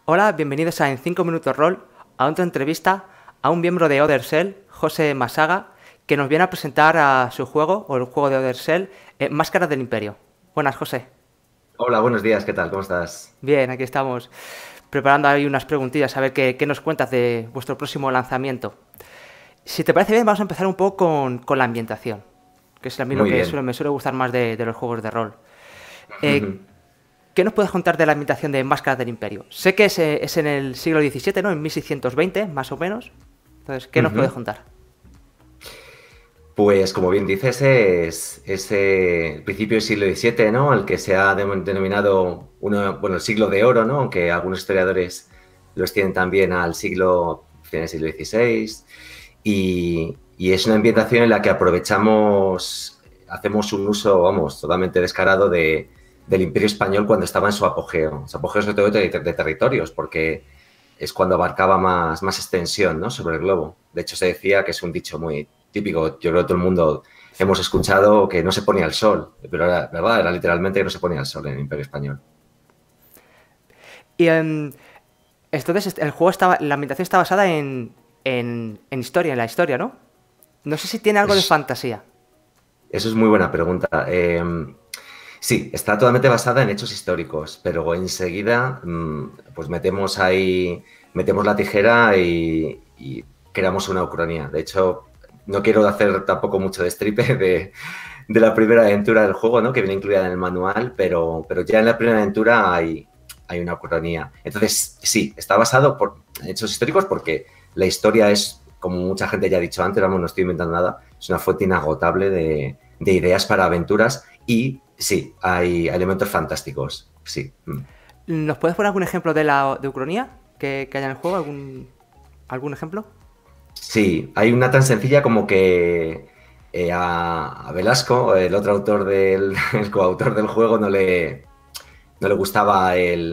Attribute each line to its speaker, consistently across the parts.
Speaker 1: Hola, bienvenidos a En 5 Minutos Roll, a otra entrevista a un miembro de Other Shell, José Masaga, que nos viene a presentar a su juego, o el juego de Other Shell, Máscaras del Imperio. Buenas, José.
Speaker 2: Hola, buenos días, ¿qué tal? ¿Cómo estás?
Speaker 1: Bien, aquí estamos preparando ahí unas preguntillas, a ver qué nos cuentas de vuestro próximo lanzamiento. Si te parece bien, vamos a empezar un poco con la ambientación, que es a mí lo
Speaker 2: Muy
Speaker 1: que
Speaker 2: bien.
Speaker 1: me suele gustar más de los juegos de rol. Eh, ¿Qué nos puedes contar de la ambientación de Máscaras del Imperio? Sé que es en el siglo XVII, ¿no? En 1620, más o menos. Entonces, ¿qué nos puedes contar?
Speaker 2: Pues como bien dices, es el principio del siglo XVII, ¿no? El que se ha denominado el siglo de oro, ¿no? Aunque algunos historiadores lo extienden también al fin del siglo XVI. Y es una ambientación en la que hacemos un uso, vamos, totalmente descarado del Imperio Español cuando estaba en su apogeo sobre todo de territorios, porque es cuando abarcaba más extensión, ¿no? Sobre el globo. De hecho, se decía que es un dicho muy típico, yo creo que todo el mundo hemos escuchado que no se ponía el sol, pero era verdad, era literalmente que no se ponía el sol en el Imperio Español.
Speaker 1: Y entonces, el juego la ambientación está basada en historia, en la historia, ¿no? No sé si tiene algo de
Speaker 2: Es,
Speaker 1: fantasía.
Speaker 2: Eso es muy buena pregunta. Sí, está totalmente basada en hechos históricos, pero enseguida pues metemos la tijera y creamos una ucronía. De hecho, no quiero hacer tampoco mucho destripe de la primera aventura del juego, ¿no? Que viene incluida en el manual, pero ya en la primera aventura hay una ucronía. Entonces, sí, está basado en hechos históricos porque la historia es, como mucha gente ya ha dicho antes, vamos, no estoy inventando nada, es una fuente inagotable de ideas para aventuras y sí, hay elementos fantásticos, sí.
Speaker 1: ¿Nos puedes poner algún ejemplo de Ucronía que haya en el juego? ¿Algún ejemplo?
Speaker 2: Sí, hay una tan sencilla como que a Velasco, el otro autor el coautor del juego, no le gustaba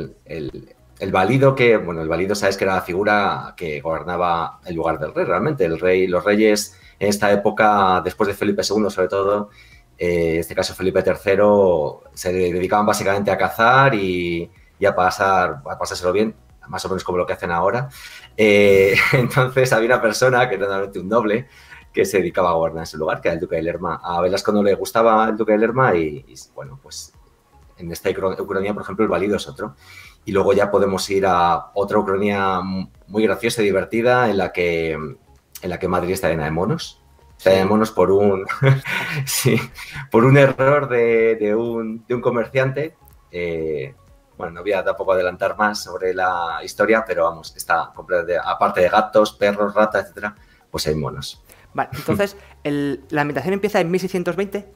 Speaker 2: el valido bueno, el valido sabes que era la figura que gobernaba el lugar del rey, realmente. Los reyes en esta época, después de Felipe II sobre todo, en este caso Felipe III, se dedicaban básicamente a cazar y a pasárselo bien, más o menos como lo que hacen ahora. Entonces había una persona, que era normalmente un noble, que se dedicaba a gobernar ese lugar, que era el duque de Lerma. A Velasco no le gustaba el duque de Lerma y bueno, pues en esta ucronía, por ejemplo, el válido es otro. Y luego ya podemos ir a otra ucronía muy graciosa y divertida en la que Madrid está llena de monos. Está llena de
Speaker 1: Sí.
Speaker 2: monos
Speaker 1: Ostras.
Speaker 2: sí, por un error de un comerciante. Bueno, no voy a tampoco adelantar más sobre la historia, pero vamos, está aparte de gatos, perros, ratas, etcétera, pues hay monos.
Speaker 1: Vale, entonces, la ambientación empieza en 1620.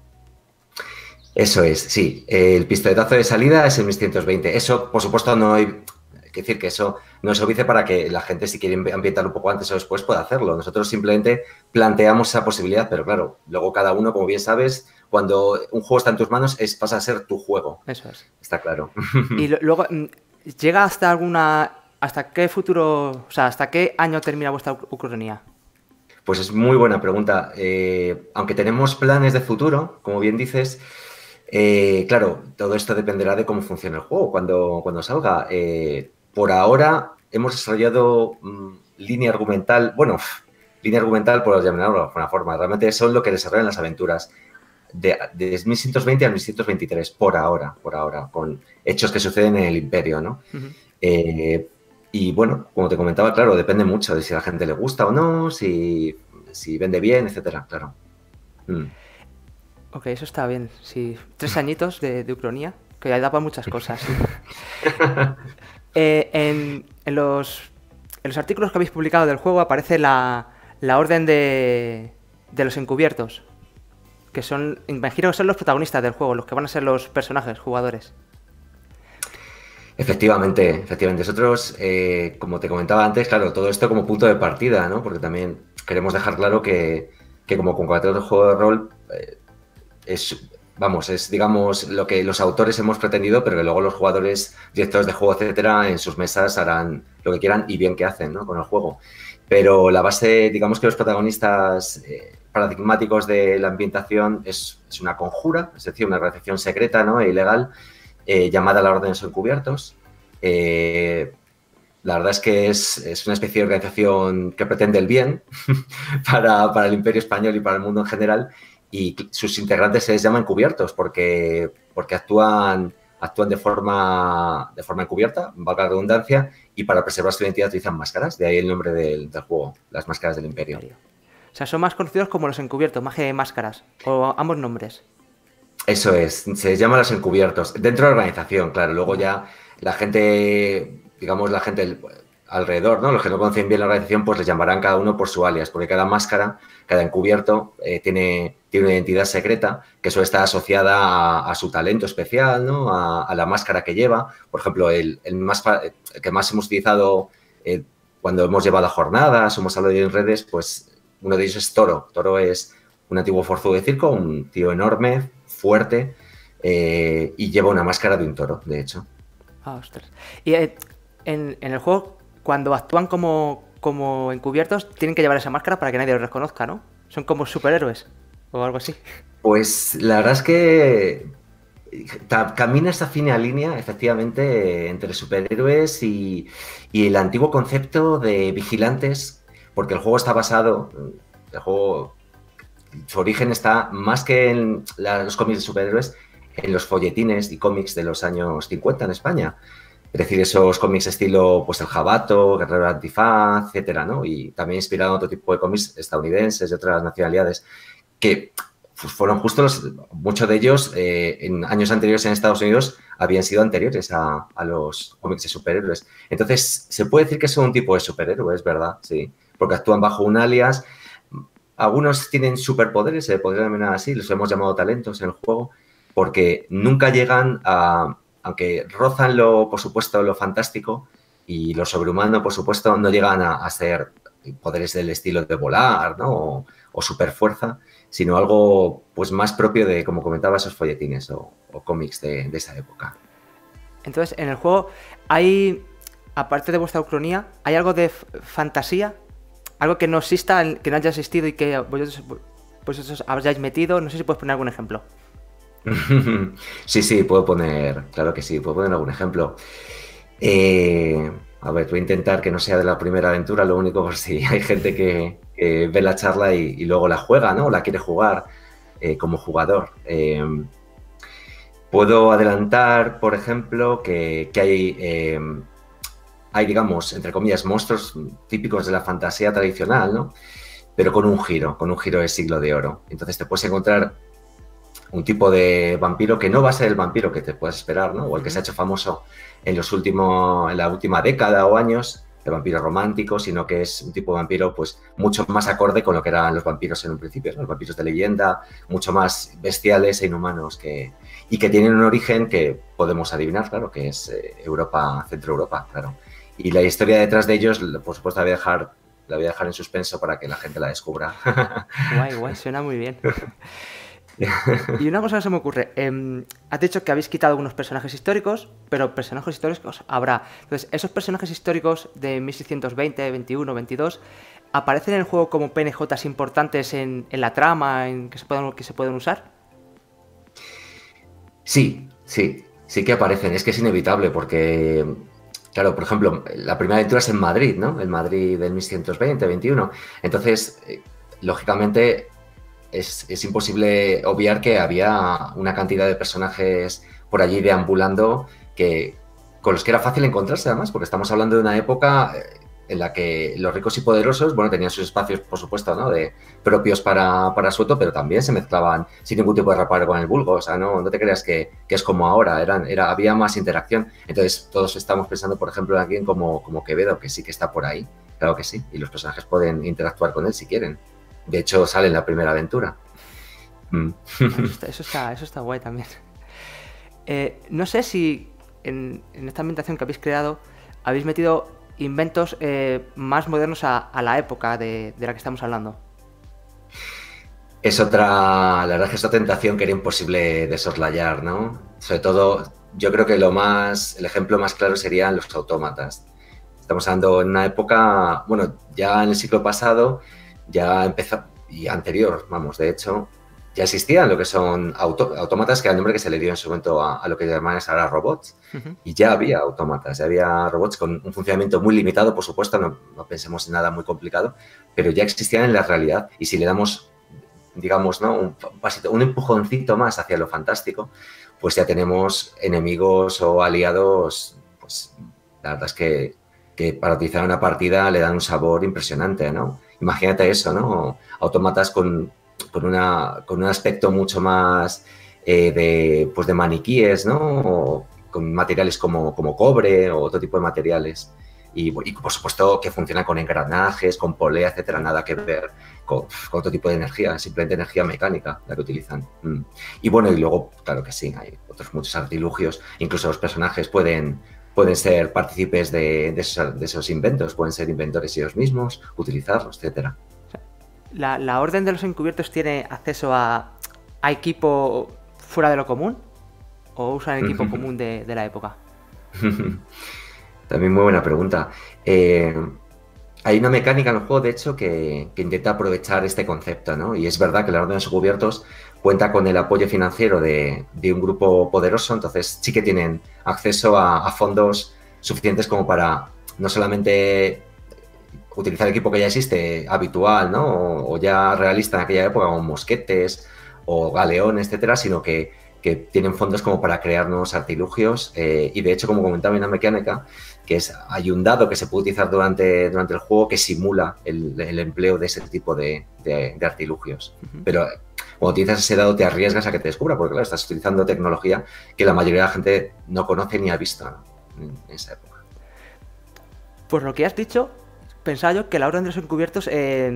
Speaker 2: Eso es, sí. El pistoletazo de salida es el 1120. Eso, por supuesto, no hay que decir que eso no es obvio para que la gente, si quiere ambientar un poco antes o después, pueda hacerlo. Nosotros simplemente planteamos esa posibilidad, pero claro, luego cada uno, como bien sabes, cuando un juego está en tus manos, pasa a ser tu juego.
Speaker 1: Eso es.
Speaker 2: Está claro.
Speaker 1: Y luego, ¿llega hasta alguna... ¿Hasta qué futuro... O sea, ¿hasta qué año termina vuestra Ucronía?
Speaker 2: Pues es muy buena pregunta. Aunque tenemos planes de futuro, como bien dices, claro, todo esto dependerá de cómo funcione el juego cuando salga. Por ahora hemos desarrollado línea argumental, bueno, línea argumental por llamarlo de alguna forma, realmente son lo que desarrollan las aventuras de 1120 a 1123, por ahora, con hechos que suceden en el Imperio, ¿no?
Speaker 1: Ujú.
Speaker 2: Eh, y bueno, como te comentaba, claro, depende mucho de si a la gente le gusta o no, si vende bien, etcétera, claro. Mm.
Speaker 1: Ok, eso está bien. Sí, 3 añitos de Ucronía, que ya da para muchas cosas. En los artículos que habéis publicado del juego aparece la orden de los encubiertos, que son, imagino que son los protagonistas del juego, los que van a ser los personajes, jugadores.
Speaker 2: Efectivamente. Nosotros, como te comentaba antes, claro, todo esto como punto de partida, ¿no? Porque también queremos dejar claro que como con cualquier otro juego de rol, es, digamos, lo que los autores hemos pretendido, pero que luego los jugadores, directores de juego, etcétera, en sus mesas harán lo que quieran y bien que hacen, ¿no? Con el juego. Pero la base, digamos que los protagonistas paradigmáticos de la ambientación es una conjura, es decir, una organización secreta, ¿no? E ilegal, llamada la Orden de los Encubiertos. La verdad es que es una especie de organización que pretende el bien para el Imperio Español y para el mundo en general, y sus integrantes se les llama encubiertos porque actúan de forma encubierta, valga la redundancia, y para preservar su identidad utilizan máscaras, de ahí el nombre del juego, las máscaras del Imperio.
Speaker 1: O sea, son más conocidos como los encubiertos, más que máscaras, o ambos nombres.
Speaker 2: Eso es, se les llama los encubiertos, dentro de la organización, claro, luego ya la gente, digamos la gente alrededor, ¿no? Los que no conocen bien la organización, pues les llamarán cada uno por su alias, porque cada máscara, cada encubierto tiene una identidad secreta que suele estar asociada a su talento especial, ¿no? A la máscara que lleva. Por ejemplo, el que más hemos utilizado cuando hemos llevado a jornadas o hemos hablado en redes, pues uno de ellos es Toro. Toro es un antiguo forzudo de circo, un tío enorme, fuerte, y lleva una máscara de un toro, de hecho.
Speaker 1: Ah, ostras. Y en el juego, cuando actúan como encubiertos, tienen que llevar esa máscara para que nadie los reconozca, ¿no? Son como superhéroes o algo así.
Speaker 2: Pues la verdad es que camina esa fina línea, efectivamente, entre superhéroes y el antiguo concepto de vigilantes, porque el juego está basado, su origen está más que en los cómics de superhéroes, en los folletines y cómics de los años 50 en España. Es decir, esos cómics estilo pues El Jabato, Guerrero Antifaz, etcétera, ¿no? Y también inspirado en otro tipo de cómics estadounidenses de otras nacionalidades, que pues, fueron justo muchos de ellos en años anteriores en Estados Unidos habían sido anteriores a los cómics de superhéroes. Entonces, se puede decir que son un tipo de superhéroes, ¿verdad? Sí, porque actúan bajo un alias. Algunos tienen superpoderes, se podría denominar así, los hemos llamado talentos en el juego, porque nunca llegan aunque rozan por supuesto, lo fantástico y lo sobrehumano, por supuesto, no llegan a ser poderes del estilo de volar, ¿no? O superfuerza, sino algo pues más propio de, como comentaba, esos folletines o cómics de esa época.
Speaker 1: Entonces, en el juego hay, aparte de vuestra ucronía, ¿hay algo de fantasía? Algo que no exista, que no haya existido y que vosotros hayáis metido. No sé si puedes poner algún ejemplo.
Speaker 2: Sí, puedo poner, claro que sí, puedo poner algún ejemplo. A ver, voy a intentar que no sea de la primera aventura, lo único por si hay gente que ve la charla y luego la juega, ¿no? O la quiere jugar como jugador. Puedo adelantar, por ejemplo, que hay, digamos, entre comillas, monstruos típicos de la fantasía tradicional, ¿no? Pero con un giro de siglo de oro. Entonces te puedes encontrar un tipo de vampiro que no va a ser el vampiro que te puedas esperar, ¿no? O el que se ha hecho famoso en la última década o años, el vampiro romántico, sino que es un tipo de vampiro pues mucho más acorde con lo que eran los vampiros en un principio, ¿no? Los vampiros de leyenda, mucho más bestiales e inhumanos y que tienen un origen que podemos adivinar, claro, que es Europa, Centro Europa, claro. Y la historia detrás de ellos, por supuesto, la voy a dejar en suspenso para que la gente la descubra.
Speaker 1: Guay, suena muy bien. Y una cosa que se me ocurre, has dicho que habéis quitado algunos personajes históricos, pero personajes históricos habrá. Entonces, esos personajes históricos de 1620, 21, 22, ¿aparecen en el juego como PNJs importantes en la trama, que se pueden usar?
Speaker 2: Sí que aparecen, es que es inevitable porque, claro, por ejemplo, la primera aventura es en Madrid, ¿no? El Madrid del 1620, 21. Entonces, lógicamente, es imposible obviar que había una cantidad de personajes por allí deambulando con los que era fácil encontrarse, además, porque estamos hablando de una época en la que los ricos y poderosos, bueno, tenían sus espacios, por supuesto, ¿no? Propios para su voto, pero también se mezclaban sin ningún tipo de reparo con el vulgo. O sea, no te creas que es como ahora, había más interacción. Entonces, todos estamos pensando, por ejemplo, en alguien como Quevedo, que sí que está por ahí, claro que sí, y los personajes pueden interactuar con él si quieren. De hecho, sale en la primera aventura.
Speaker 1: Eso está guay también. No sé si en esta ambientación que habéis creado habéis metido inventos más modernos a la época de la que estamos hablando.
Speaker 2: La verdad es que es otra tentación que era imposible de soslayar, ¿no? Sobre todo, yo creo que el ejemplo más claro serían los autómatas. Estamos hablando en una época, bueno, ya en el siglo pasado, ya empezó, y anterior, vamos, de hecho, ya existían lo que son autómatas, que era el nombre que se le dio en su momento a lo que llaman ahora robots, y ya había autómatas, ya había robots con un funcionamiento muy limitado, por supuesto, no pensemos en nada muy complicado, pero ya existían en la realidad, y si le damos, digamos, ¿no? un pasito, un empujoncito más hacia lo fantástico, pues ya tenemos enemigos o aliados, pues la verdad es que para utilizar una partida le dan un sabor impresionante, ¿no? Imagínate eso, ¿no? Autómatas con un aspecto mucho más pues de maniquíes, ¿no? O con materiales como cobre o otro tipo de materiales. Y por supuesto que funciona con engranajes, con polea, etcétera, nada que ver con otro tipo de energía, simplemente energía mecánica la que utilizan. Y bueno, y luego, claro que sí, hay otros muchos artilugios, incluso los personajes pueden ser partícipes de esos inventos, pueden ser inventores ellos mismos, utilizarlos, etcétera.
Speaker 1: ¿La Orden de los Encubiertos tiene acceso a equipo fuera de lo común? ¿O usan el equipo común de la época?
Speaker 2: También muy buena pregunta. Hay una mecánica en el juego, de hecho, que intenta aprovechar este concepto, ¿no? Y es verdad que la Orden de los Encubiertos cuenta con el apoyo financiero de un grupo poderoso, entonces sí que tienen acceso a fondos suficientes como para no solamente utilizar el equipo que ya existe, habitual, ¿no? O ya realista en aquella época, como mosquetes o galeones, etcétera, sino que tienen fondos como para crear nuevos artilugios. Y de hecho, como comentaba, hay una mecánica que hay un dado que se puede utilizar durante el juego que simula el empleo de ese tipo de artilugios. Pero cuando utilizas ese dado te arriesgas a que te descubra, porque claro, estás utilizando tecnología que la mayoría de la gente no conoce ni ha visto, ¿no? En esa época.
Speaker 1: Por lo que has dicho, pensaba yo que la Orden de los Encubiertos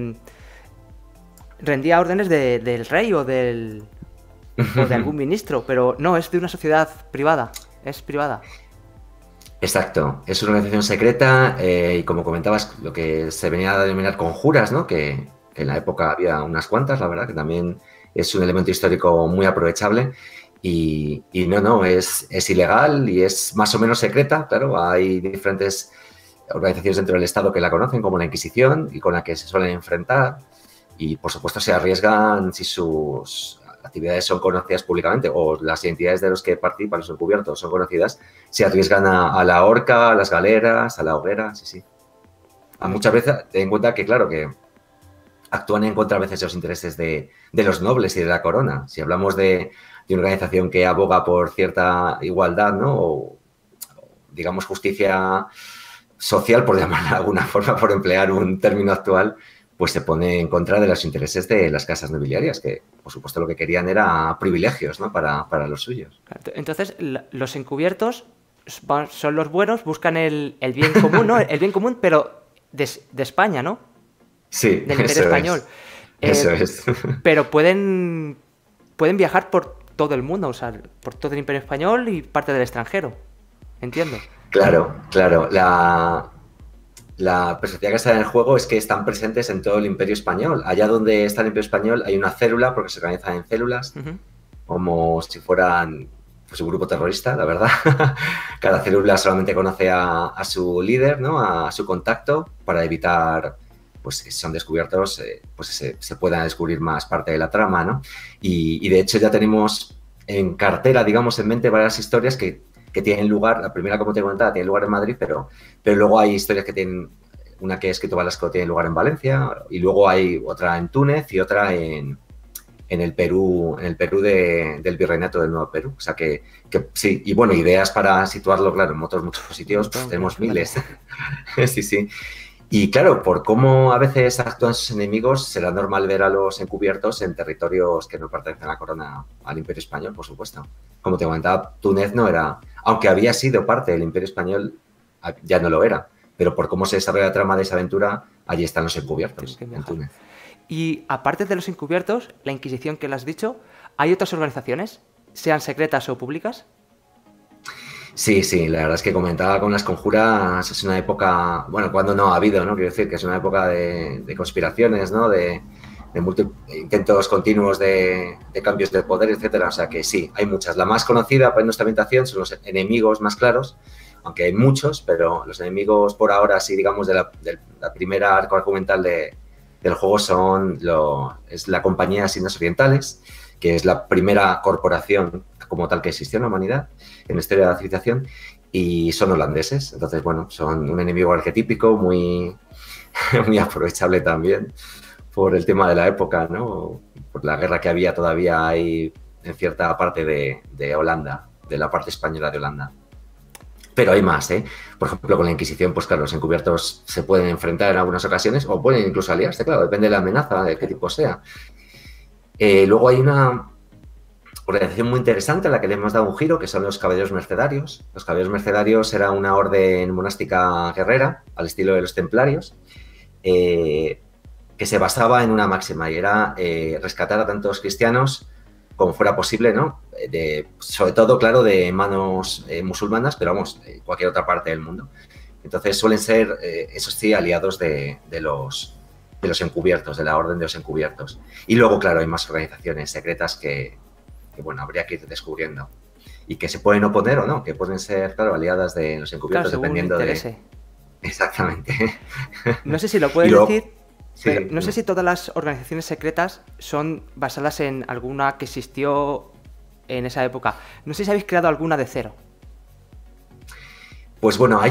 Speaker 1: rendía órdenes del rey o de algún ministro, pero no, es de una sociedad privada, es privada.
Speaker 2: Exacto, es una organización secreta y como comentabas, lo que se venía a denominar conjuras, ¿no? Que en la época había unas cuantas, la verdad, que también es un elemento histórico muy aprovechable y no, es ilegal y es más o menos secreta, claro, hay diferentes organizaciones dentro del Estado que la conocen, como la Inquisición, y con la que se suelen enfrentar y, por supuesto, se arriesgan si sus actividades son conocidas públicamente o las identidades de los que participan, los encubiertos, son conocidas, se arriesgan a la horca, a las galeras, a la hoguera, sí. Muchas veces, ten en cuenta que, claro, que actúan en contra a veces de los intereses de los nobles y de la corona. Si hablamos de una organización que aboga por cierta igualdad, ¿no? O digamos, justicia social, por llamarla de alguna forma, por emplear un término actual, pues se pone en contra de los intereses de las casas nobiliarias, que por supuesto lo que querían era privilegios, ¿no? para los suyos.
Speaker 1: Entonces, los encubiertos son los buenos, buscan el bien común, ¿no? El bien común, pero de España, ¿no?
Speaker 2: Sí,
Speaker 1: del Imperio Español.
Speaker 2: Eso es.
Speaker 1: Pero pueden viajar por todo el mundo, o sea, por todo el Imperio Español y parte del extranjero. Entiendo.
Speaker 2: Claro. La perspectiva que está en el juego es que están presentes en todo el Imperio Español. Allá donde está el Imperio Español hay una célula, porque se organizan en células, como si fueran pues, un grupo terrorista, la verdad. Cada célula solamente conoce a su líder, ¿no? A su contacto, para evitar pues, que si son descubiertos, pues se pueda descubrir más parte de la trama, ¿no? Y de hecho ya tenemos en cartera, digamos, en mente varias historias que tienen lugar, la primera, como te comentaba, tiene lugar en Madrid, pero luego hay historias que tienen, una que he escrito Velasco tiene lugar en Valencia, y luego hay otra en Túnez y otra en el Perú del Virreinato del Nuevo Perú. O sea que sí, y bueno, ideas para situarlo, claro, en otros muchos sitios, pues tenemos miles. Sí. Y claro, por cómo a veces actúan sus enemigos, será normal ver a los encubiertos en territorios que no pertenecen a la corona, al Imperio Español, por supuesto. Como te comentaba, Túnez no era, aunque había sido parte del Imperio Español, ya no lo era. Pero por cómo se desarrolla la trama de esa aventura, allí están los encubiertos, en Túnez.
Speaker 1: Y aparte de los encubiertos, la Inquisición que le has dicho, ¿hay otras organizaciones, sean secretas o públicas?
Speaker 2: Sí, la verdad es que comentaba con las conjuras, es una época, bueno, cuando no ha habido, ¿no? Quiero decir que es una época de conspiraciones, ¿no? De intentos continuos de cambios de poder, etcétera. O sea que sí, hay muchas. La más conocida en nuestra ambientación son los enemigos más claros, aunque hay muchos, pero los enemigos por ahora, sí, digamos, de la primera arco argumental del juego es la Compañía de Signos Orientales, que es la primera corporación como tal que existió en la humanidad, en la historia de la civilización, y son holandeses. Entonces, bueno, son un enemigo arquetípico muy, muy aprovechable también por el tema de la época, ¿no? Por la guerra que había todavía ahí en cierta parte de Holanda, de la parte española de Holanda. Pero hay más, ¿eh? Por ejemplo, con la Inquisición, pues claro, los encubiertos se pueden enfrentar en algunas ocasiones o pueden incluso aliarse, claro, depende de la amenaza, de qué tipo sea. Luego hay una organización muy interesante a la que le hemos dado un giro, que son los Caballeros Mercedarios. Los Caballeros Mercedarios era una orden monástica guerrera, al estilo de los Templarios, que se basaba en una máxima y era rescatar a tantos cristianos como fuera posible, ¿no? Sobre todo, claro, de manos musulmanas, pero vamos, de cualquier otra parte del mundo. Entonces suelen ser, eso sí, aliados de los encubiertos, de la orden de los encubiertos. Y luego, claro, hay más organizaciones secretas que bueno, habría que ir descubriendo. Y que se pueden oponer o no, que pueden ser, claro, aliadas de los encubiertos,
Speaker 1: claro,
Speaker 2: dependiendo
Speaker 1: interese.
Speaker 2: Exactamente.
Speaker 1: No sé si lo puedes
Speaker 2: luego,
Speaker 1: decir,
Speaker 2: sí,
Speaker 1: pero no sé si todas las organizaciones secretas son basadas en alguna que existió en esa época. No sé si habéis creado alguna de cero.
Speaker 2: Pues bueno,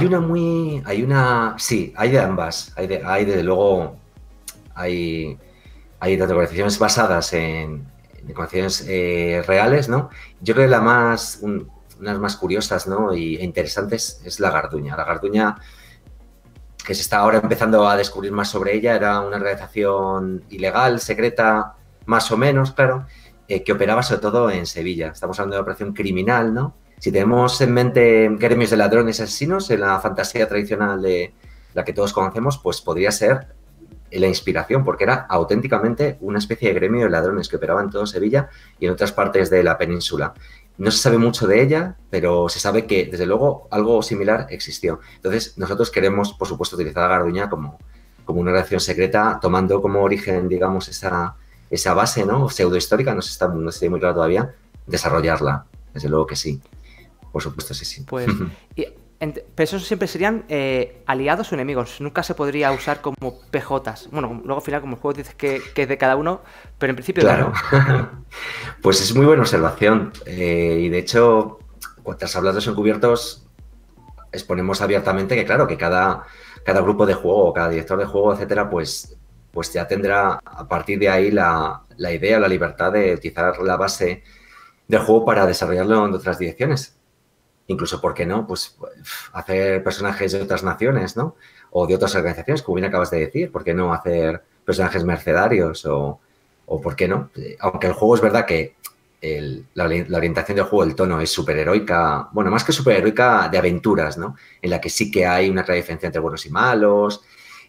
Speaker 2: sí, hay de ambas. Hay desde luego, hay organizaciones basadas en organizaciones reales, ¿no? Yo creo que unas más curiosas, ¿no? e interesantes es la Garduña. La Garduña, que se está ahora empezando a descubrir más sobre ella, era una organización ilegal, secreta, más o menos, claro, que operaba sobre todo en Sevilla. Estamos hablando de una operación criminal, ¿no? Si tenemos en mente gremios de ladrones y asesinos en la fantasía tradicional de la que todos conocemos, pues podría ser la inspiración, porque era auténticamente una especie de gremio de ladrones que operaba en todo Sevilla y en otras partes de la península. No se sabe mucho de ella, pero se sabe que, desde luego, algo similar existió. Entonces, nosotros queremos, por supuesto, utilizar a Garduña como una relación secreta, tomando como origen, digamos, esa base, ¿no? Pseudohistórica, no está muy claro todavía, desarrollarla. Desde luego que sí. Por supuesto, sí.
Speaker 1: Pues, pero esos siempre serían aliados o enemigos. Nunca se podría usar como PJs. Bueno, luego al final, como el juego dices que es de cada uno, pero en principio
Speaker 2: claro. No. Pues es muy buena observación. Y de hecho, tras hablar de los encubiertos, exponemos abiertamente que, claro, que cada grupo de juego, cada director de juego, etcétera, pues ya tendrá a partir de ahí la idea, la libertad de utilizar la base del juego para desarrollarlo en otras direcciones. Incluso, ¿por qué no? Pues hacer personajes de otras naciones, ¿no? O de otras organizaciones, como bien acabas de decir. ¿Por qué no hacer personajes mercenarios? O ¿por qué no? Aunque el juego es verdad que la orientación del juego, el tono es superheroica, bueno, más que superheroica, de aventuras, ¿no? En la que sí que hay una clara diferencia entre buenos y malos.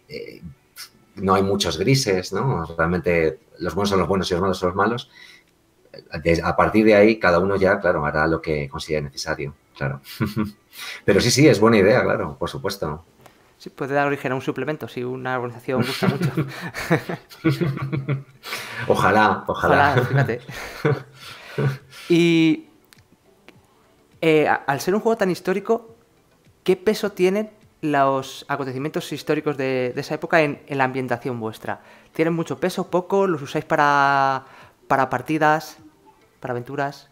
Speaker 2: No hay muchos grises, ¿no? Realmente los buenos son los buenos y los malos son los malos. A partir de ahí, cada uno ya, claro, hará lo que considere necesario, claro. Pero sí, es buena idea, claro, por supuesto.
Speaker 1: Sí, puede dar origen a un suplemento si una organización gusta mucho.
Speaker 2: Ojalá,
Speaker 1: fíjate. Y al ser un juego tan histórico, ¿qué peso tienen los acontecimientos históricos de esa época en la ambientación vuestra? ¿Tienen mucho peso, poco? ¿Los usáis para partidas, para aventuras?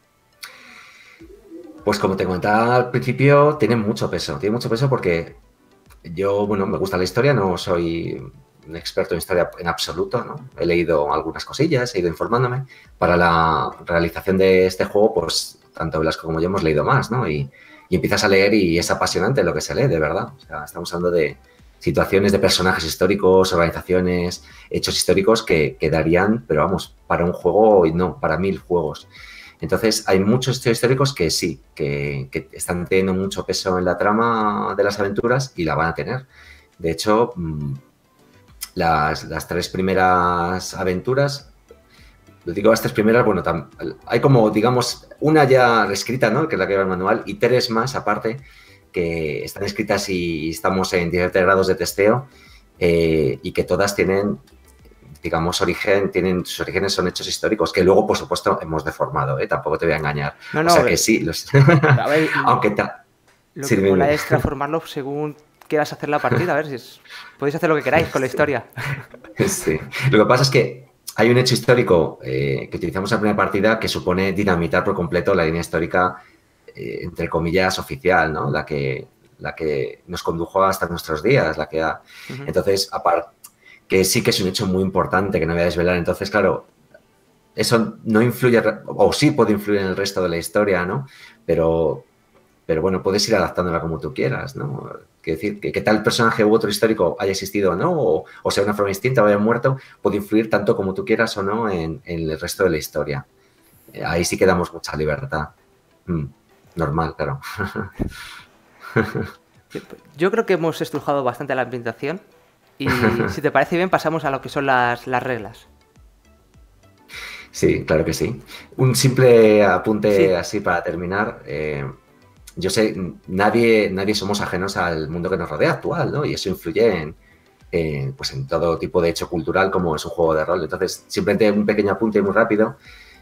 Speaker 2: Pues como te comentaba al principio, tiene mucho peso porque yo, bueno, me gusta la historia, no soy un experto en historia en absoluto, ¿no? He leído algunas cosillas, he ido informándome. Para la realización de este juego, pues tanto Velasco como yo hemos leído más, ¿no? Y empiezas a leer y es apasionante lo que se lee, de verdad. O sea, estamos hablando de situaciones de personajes históricos, organizaciones, hechos históricos que darían, pero vamos, para un juego y no, para 1000 juegos. Entonces, hay muchos hechos históricos que sí, que están teniendo mucho peso en la trama de las aventuras y la van a tener. De hecho, las 3 primeras aventuras, digo las 3 primeras, bueno, hay como, digamos, una ya reescrita, ¿no? Que es la que lleva el manual, y 3 más aparte, que están escritas y estamos en 17 grados de testeo y que todas tienen, digamos, sus orígenes son hechos históricos, que luego, por supuesto, hemos deformado, tampoco te voy a engañar.
Speaker 1: No,
Speaker 2: o sea que sí,
Speaker 1: a ver,
Speaker 2: aunque
Speaker 1: lo que mola es transformarlo según quieras hacer la partida, a ver si podéis hacer lo que queráis con la historia.
Speaker 2: Sí, lo que pasa es que hay un hecho histórico que utilizamos en la primera partida que supone dinamitar por completo la línea histórica, entre comillas, oficial, ¿no? La que nos condujo hasta nuestros días, la que ha... Entonces, aparte, que sí que es un hecho muy importante que no voy a desvelar. Entonces, claro, eso no influye, o sí puede influir en el resto de la historia, ¿no? Pero bueno, puedes ir adaptándola como tú quieras, ¿no? Quiero decir, que tal personaje u otro histórico haya existido o no, o sea de una forma distinta o haya muerto, puede influir tanto como tú quieras o no en el resto de la historia. Ahí sí que damos mucha libertad. Normal, claro.
Speaker 1: Yo creo que hemos estrujado bastante la ambientación y si te parece bien pasamos a lo que son las reglas.
Speaker 2: Sí, claro que sí. Un simple apunte
Speaker 1: Sí.
Speaker 2: así para terminar. Yo sé, nadie somos ajenos al mundo que nos rodea actual, ¿no? Y eso influye pues en todo tipo de hecho cultural como es un juego de rol. Entonces, simplemente un pequeño apunte muy rápido.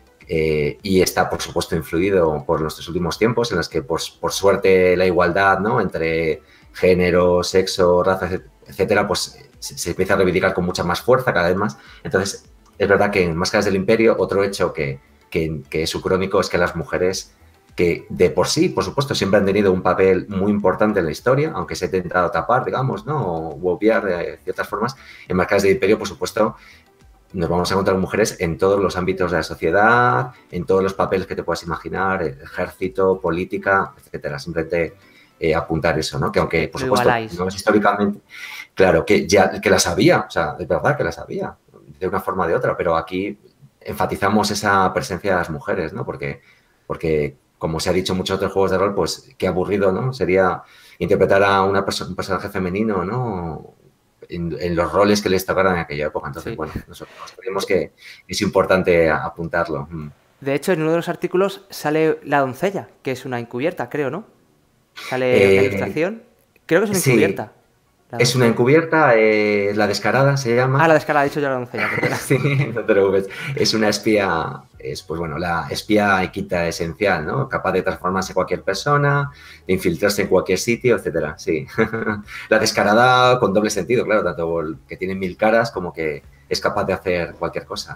Speaker 2: Y está, por supuesto, influido por nuestros últimos tiempos en los que, por suerte, la igualdad, ¿no? Entre género, sexo, raza, etcétera, pues se empieza a reivindicar con mucha más fuerza cada vez más. Entonces, es verdad que en Máscaras del Imperio, otro hecho que es ucrónico es que las mujeres, que de por sí, por supuesto, siempre han tenido un papel muy importante en la historia, aunque se ha intentado tapar, digamos, ¿no? O obviar de ciertas formas, en Máscaras del Imperio, por supuesto, nos vamos a encontrar mujeres en todos los ámbitos de la sociedad, en todos los papeles que te puedas imaginar, ejército, política, etcétera. Simplemente apuntar eso, ¿no? Que aunque, por supuesto, no es históricamente, claro, que ya que las había, o sea, es verdad que las había, de una forma o de otra, pero aquí enfatizamos esa presencia de las mujeres, ¿no? Porque como se ha dicho en muchos otros juegos de rol, pues qué aburrido, ¿no? Sería interpretar a un personaje femenino, ¿no? En los roles que les tocaran en aquella época. Entonces, sí. Bueno, nosotros creemos que es importante apuntarlo.
Speaker 1: De hecho, en uno de los artículos sale la doncella, que es una encubierta, creo, ¿no? Sale una ilustración. Creo que es una encubierta.
Speaker 2: Sí. Es una encubierta, la descarada se llama.
Speaker 1: Ah, la descarada, he dicho yo la doncella.
Speaker 2: Sí, no te preocupes. Es una espía, es pues bueno, la espía equita esencial, ¿no? Capaz de transformarse en cualquier persona, de infiltrarse en cualquier sitio, etcétera. Sí. La descarada con doble sentido, claro, tanto que tiene 1000 caras como que es capaz de hacer cualquier cosa.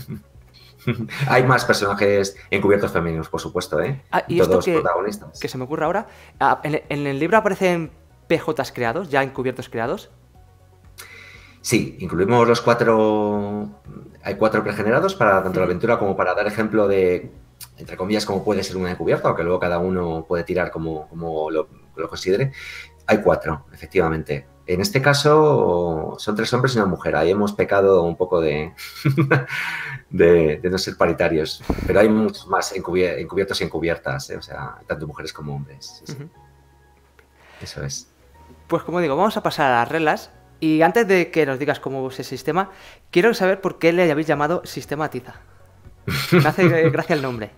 Speaker 2: Hay más personajes encubiertos femeninos, por supuesto, ¿eh?
Speaker 1: Y
Speaker 2: todos
Speaker 1: esto
Speaker 2: protagonistas.
Speaker 1: Que se me ocurre ahora, en el libro aparecen PJs creados, ya encubiertos creados.
Speaker 2: Sí, incluimos los 4. Hay 4 pregenerados para tanto la aventura como para dar ejemplo de, entre comillas, cómo puede ser una encubierta, aunque luego cada uno puede tirar como lo considere. Hay 4, efectivamente. En este caso son 3 hombres y una mujer. Ahí hemos pecado un poco de no ser paritarios. Pero hay muchos más encubiertos y encubiertas, ¿eh? O sea, tanto mujeres como hombres. Sí, sí. Eso es.
Speaker 1: Pues como digo, vamos a pasar a las reglas. Y antes de que nos digas cómo es el sistema, quiero saber por qué le habéis llamado Sistema Tiza. Me hace gracia el nombre.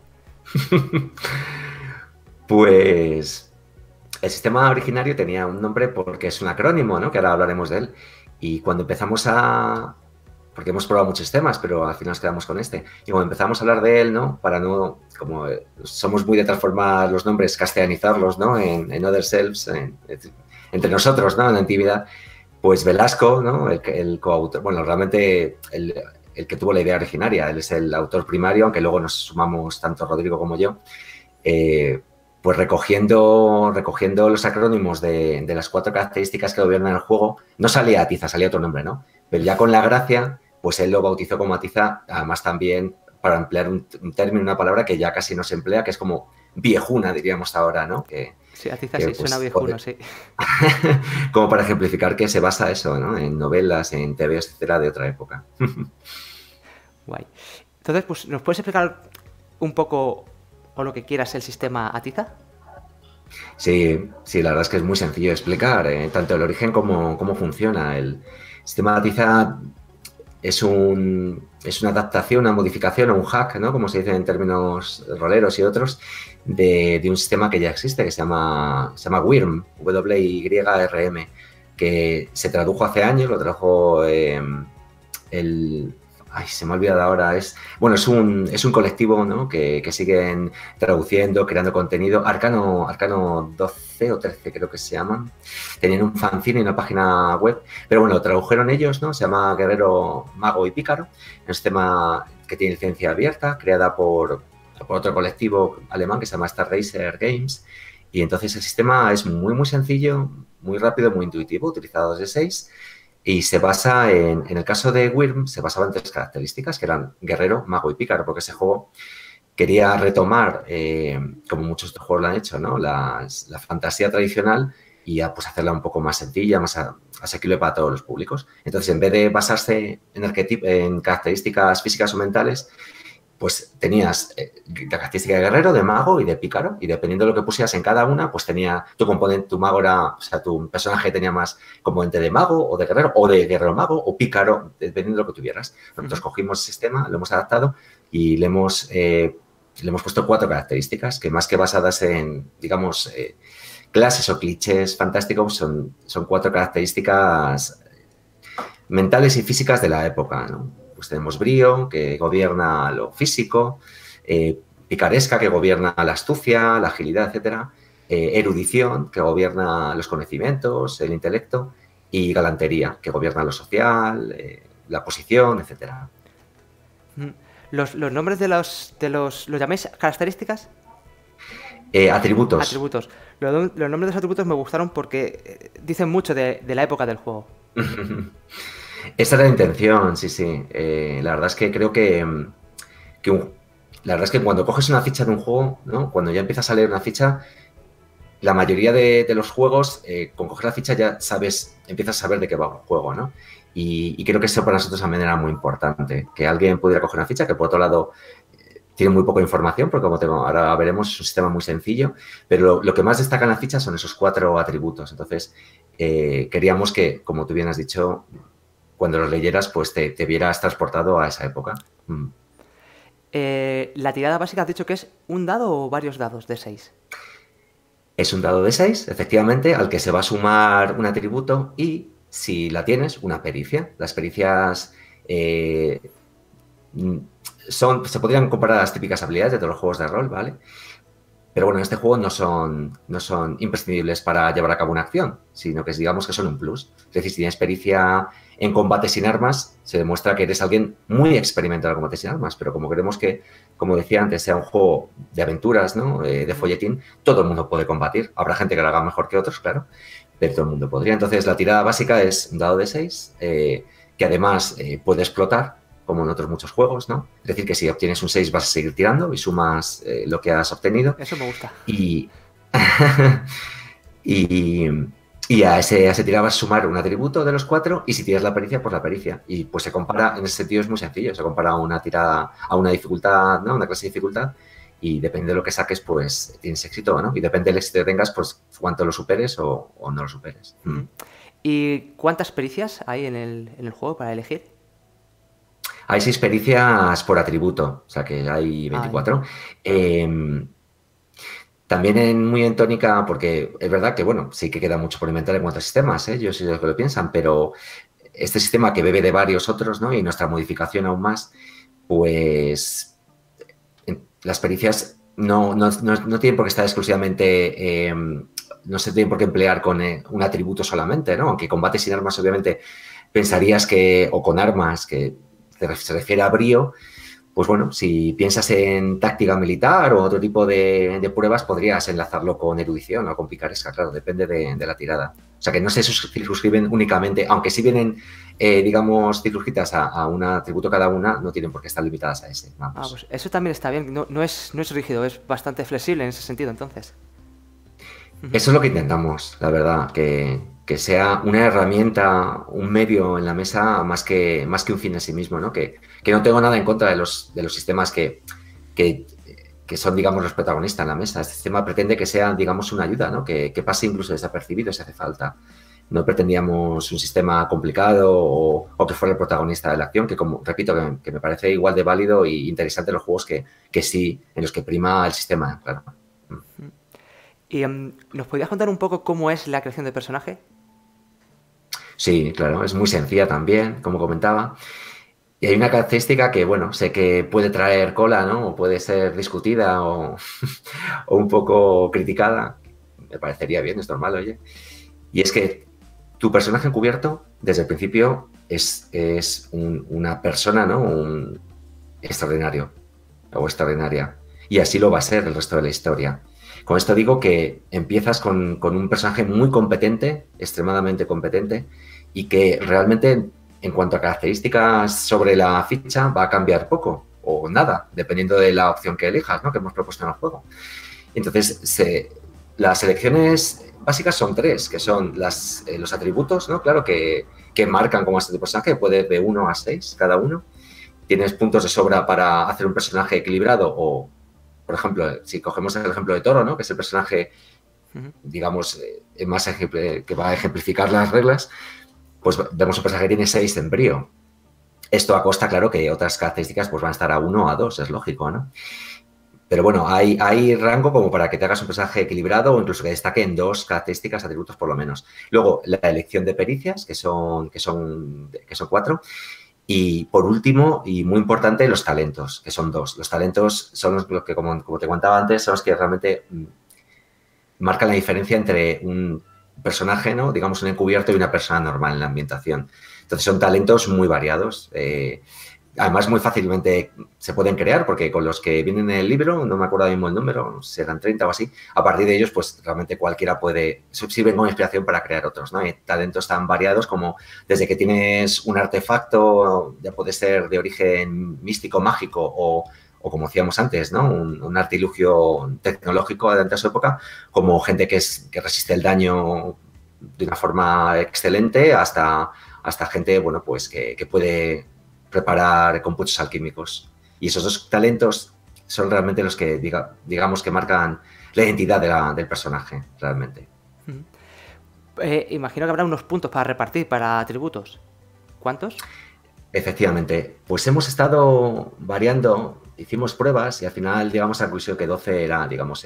Speaker 2: Pues el sistema originario tenía un nombre porque es un acrónimo, ¿no? Que ahora hablaremos de él. Y cuando empezamos porque hemos probado muchos sistemas, pero al final nos quedamos con este. Y cuando empezamos a hablar de él, ¿no? Para no, como somos muy de transformar los nombres, castellanizarlos, ¿no? En other selves, entre nosotros, ¿no? En la antigüedad. Pues Velasco, ¿no? El coautor, bueno, realmente el que tuvo la idea originaria, él es el autor primario, aunque luego nos sumamos tanto Rodrigo como yo, pues recogiendo los acrónimos de las 4 características que gobiernan el juego, no salía Atiza, salía otro nombre, ¿no? Pero ya con la gracia, pues él lo bautizó como Atiza, además también para emplear un término, una palabra que ya casi no se emplea, que es como viejuna, diríamos ahora, ¿no?
Speaker 1: Sí, Atiza sí, suena viejuno, sí.
Speaker 2: Como para ejemplificar que se basa eso, ¿no? En novelas, en TV, etcétera, de otra época.
Speaker 1: Guay. Entonces, pues, ¿nos puedes explicar un poco, o lo que quieras, el sistema Atiza?
Speaker 2: Sí, la verdad es que es muy sencillo de explicar, tanto el origen como cómo funciona. El sistema Atiza es una adaptación, una modificación o un hack, ¿no? Como se dice en términos roleros y otros, de un sistema que ya existe, que se llama WYRM, WYRM, que se tradujo hace años, lo tradujo Ay, se me ha olvidado ahora. Bueno, es un colectivo, ¿no? que siguen traduciendo, creando contenido. Arcano 12 o 13 creo que se llaman. Tenían un fanzine y una página web. Pero bueno, lo tradujeron ellos, ¿no? Se llama Guerrero, Mago y Pícaro. Es un sistema que tiene licencia abierta, creada por otro colectivo alemán que se llama Star Racer Games. Y entonces el sistema es muy, muy sencillo, muy rápido, muy intuitivo, utilizado desde 6. Y se basa en el caso de Wyrm, se basaba en 3 características, que eran guerrero, mago y pícaro, porque ese juego quería retomar, como muchos juegos lo han hecho, ¿no? La fantasía tradicional y ya pues hacerla un poco más sencilla, más asequible para todos los públicos. Entonces, en vez de basarse en características físicas o mentales, pues tenías la característica de guerrero, de mago y de pícaro, y dependiendo de lo que pusieras en cada una, pues tenía tu componente, tu mago era, o sea, tu personaje tenía más componente de mago o de guerrero mago o pícaro, dependiendo de lo que tuvieras. Nosotros cogimos el sistema, lo hemos adaptado y le hemos puesto 4 características que más que basadas en, digamos, clases o clichés fantásticos, son 4 características mentales y físicas de la época, ¿no? Pues tenemos brío, que gobierna lo físico, picaresca, que gobierna la astucia, la agilidad, etcétera, erudición, que gobierna los conocimientos, el intelecto, y galantería, que gobierna lo social, la posición, etcétera.
Speaker 1: ¿Los nombres ¿los llamáis características?
Speaker 2: Atributos.
Speaker 1: Atributos. Los nombres de los atributos me gustaron porque dicen mucho de la época del juego.
Speaker 2: Esa era la intención, sí, sí. La verdad es que creo la verdad es que cuando coges una ficha de un juego, ¿no? Cuando ya empiezas a leer una ficha, la mayoría de los juegos, con coger la ficha ya empiezas a saber de qué va el juego, ¿no? Y creo que eso para nosotros también era muy importante, que alguien pudiera coger una ficha, que por otro lado tiene muy poca información, porque como ahora veremos, es un sistema muy sencillo, pero lo que más destaca en la ficha son esos 4 atributos. Entonces, queríamos que, como tú bien has dicho, cuando los leyeras, pues te vieras transportado a esa época.
Speaker 1: La tirada básica has dicho que es un dado o varios dados de 6.
Speaker 2: Es un dado de 6, efectivamente, al que se va a sumar un atributo y, si la tienes, una pericia. Las pericias se podrían comparar a las típicas habilidades de todos los juegos de rol, ¿vale? Pero bueno, en este juego no son imprescindibles para llevar a cabo una acción, sino que digamos que son un plus. Es decir, si tienes pericia en combate sin armas, se demuestra que eres alguien muy experimentado en combate sin armas, pero como queremos que, como decía antes, sea un juego de aventuras, ¿no? De folletín, todo el mundo puede combatir. Habrá gente que lo haga mejor que otros, claro, pero todo el mundo podría. Entonces, la tirada básica es un dado de 6, que además puede explotar, como en otros muchos juegos, ¿no? Es decir, que si obtienes un 6 vas a seguir tirando y sumas lo que has obtenido.
Speaker 1: Eso me gusta.
Speaker 2: Y a ese tirada vas a sumar un atributo de los 4 y si tienes la pericia, pues la pericia. Y pues se compara, en ese sentido es muy sencillo, se compara a una tirada, a una dificultad, ¿no? Una clase de dificultad, y depende de lo que saques, pues tienes éxito, ¿no? Y depende del éxito que tengas, pues cuánto lo superes o no lo superes.
Speaker 1: ¿Y cuántas pericias hay en el juego para elegir?
Speaker 2: Hay 6 pericias por atributo, o sea que hay 24. También muy en tónica, porque es verdad que, bueno, sí que queda mucho por inventar en cuanto a sistemas, yo sí sé lo que lo piensan, pero este sistema que bebe de varios otros, ¿no? Y nuestra modificación aún más, pues las pericias no tienen por qué estar exclusivamente, no se tienen por qué emplear con un atributo solamente, ¿no? Aunque combate sin armas, obviamente, pensarías que, o con armas, que se refiere a brío, pues bueno, si piensas en táctica militar o otro tipo de pruebas, podrías enlazarlo con erudición o con picaresca, claro, depende de la tirada. O sea que no se circunscriben únicamente, aunque sí vienen, digamos, circunscritas a un atributo cada una, no tienen por qué estar limitadas a ese. Vamos.
Speaker 1: Pues eso también está bien, no es rígido, es bastante flexible en ese sentido, entonces.
Speaker 2: Eso es lo que intentamos, la verdad, que sea una herramienta, un medio en la mesa más que un fin en sí mismo, ¿no? Que no tengo nada en contra de los sistemas que son, digamos, los protagonistas en la mesa. Este sistema pretende que sea, digamos, una ayuda, ¿no? Que pase incluso desapercibido si hace falta. No pretendíamos un sistema complicado o que fuera el protagonista de la acción, que, como repito, que me parece igual de válido e interesante en los juegos que sí, en los que prima el sistema, claro.
Speaker 1: ¿Y nos podrías contar un poco cómo es la creación de personaje?
Speaker 2: Sí, claro, es muy sencilla también, como comentaba. Y hay una característica que, bueno, sé que puede traer cola, ¿no? O puede ser discutida o, o un poco criticada. Me parecería bien, es normal, oye. Y es que tu personaje encubierto, desde el principio, es una persona, ¿no? Un extraordinario o extraordinaria. Y así lo va a ser el resto de la historia. Con esto digo que empiezas con un personaje muy competente, extremadamente competente, y que realmente, en cuanto a características sobre la ficha, va a cambiar poco o nada, dependiendo de la opción que elijas, ¿no? Que hemos propuesto en el juego. Entonces, las elecciones básicas son tres, que son los atributos, ¿no? Claro, que marcan cómo es tu personaje, puede de 1 a 6 cada uno. Tienes puntos de sobra para hacer un personaje equilibrado o, por ejemplo, si cogemos el ejemplo de Toro, ¿no? Que es el personaje, digamos, más que va a ejemplificar las reglas, pues vemos un personaje que tiene 6 en brío. Esto a costa, claro, que otras características pues van a estar a 1 o a 2, es lógico, ¿no? Pero bueno, hay rango como para que te hagas un personaje equilibrado o incluso que destaque en 2 características, atributos por lo menos. Luego, la elección de pericias, que son 4. Y por último, y muy importante, los talentos, que son 2. Los talentos son los que, como te contaba antes, son los que realmente marcan la diferencia entre un personaje, ¿no? Digamos, un encubierto y una persona normal en la ambientación. Entonces, son talentos muy variados. Además, muy fácilmente se pueden crear, porque con los que vienen en el libro, no me acuerdo mismo el número, serán 30 o así, a partir de ellos, pues realmente cualquiera sirven como inspiración para crear otros, ¿no? Hay talentos tan variados como desde que tienes un artefacto, ya puede ser de origen místico, mágico o como decíamos antes, ¿no? Un artilugio tecnológico de su época, como gente que resiste el daño de una forma excelente, hasta gente, bueno, pues que puede preparar compuestos alquímicos. Y esos 2 talentos son realmente los que, digamos, que marcan la identidad del personaje, realmente.
Speaker 1: Imagino que habrá unos puntos para repartir para atributos. ¿Cuántos?
Speaker 2: Efectivamente. Pues hemos estado variando, hicimos pruebas y al final llegamos a la conclusión que 12 era, digamos,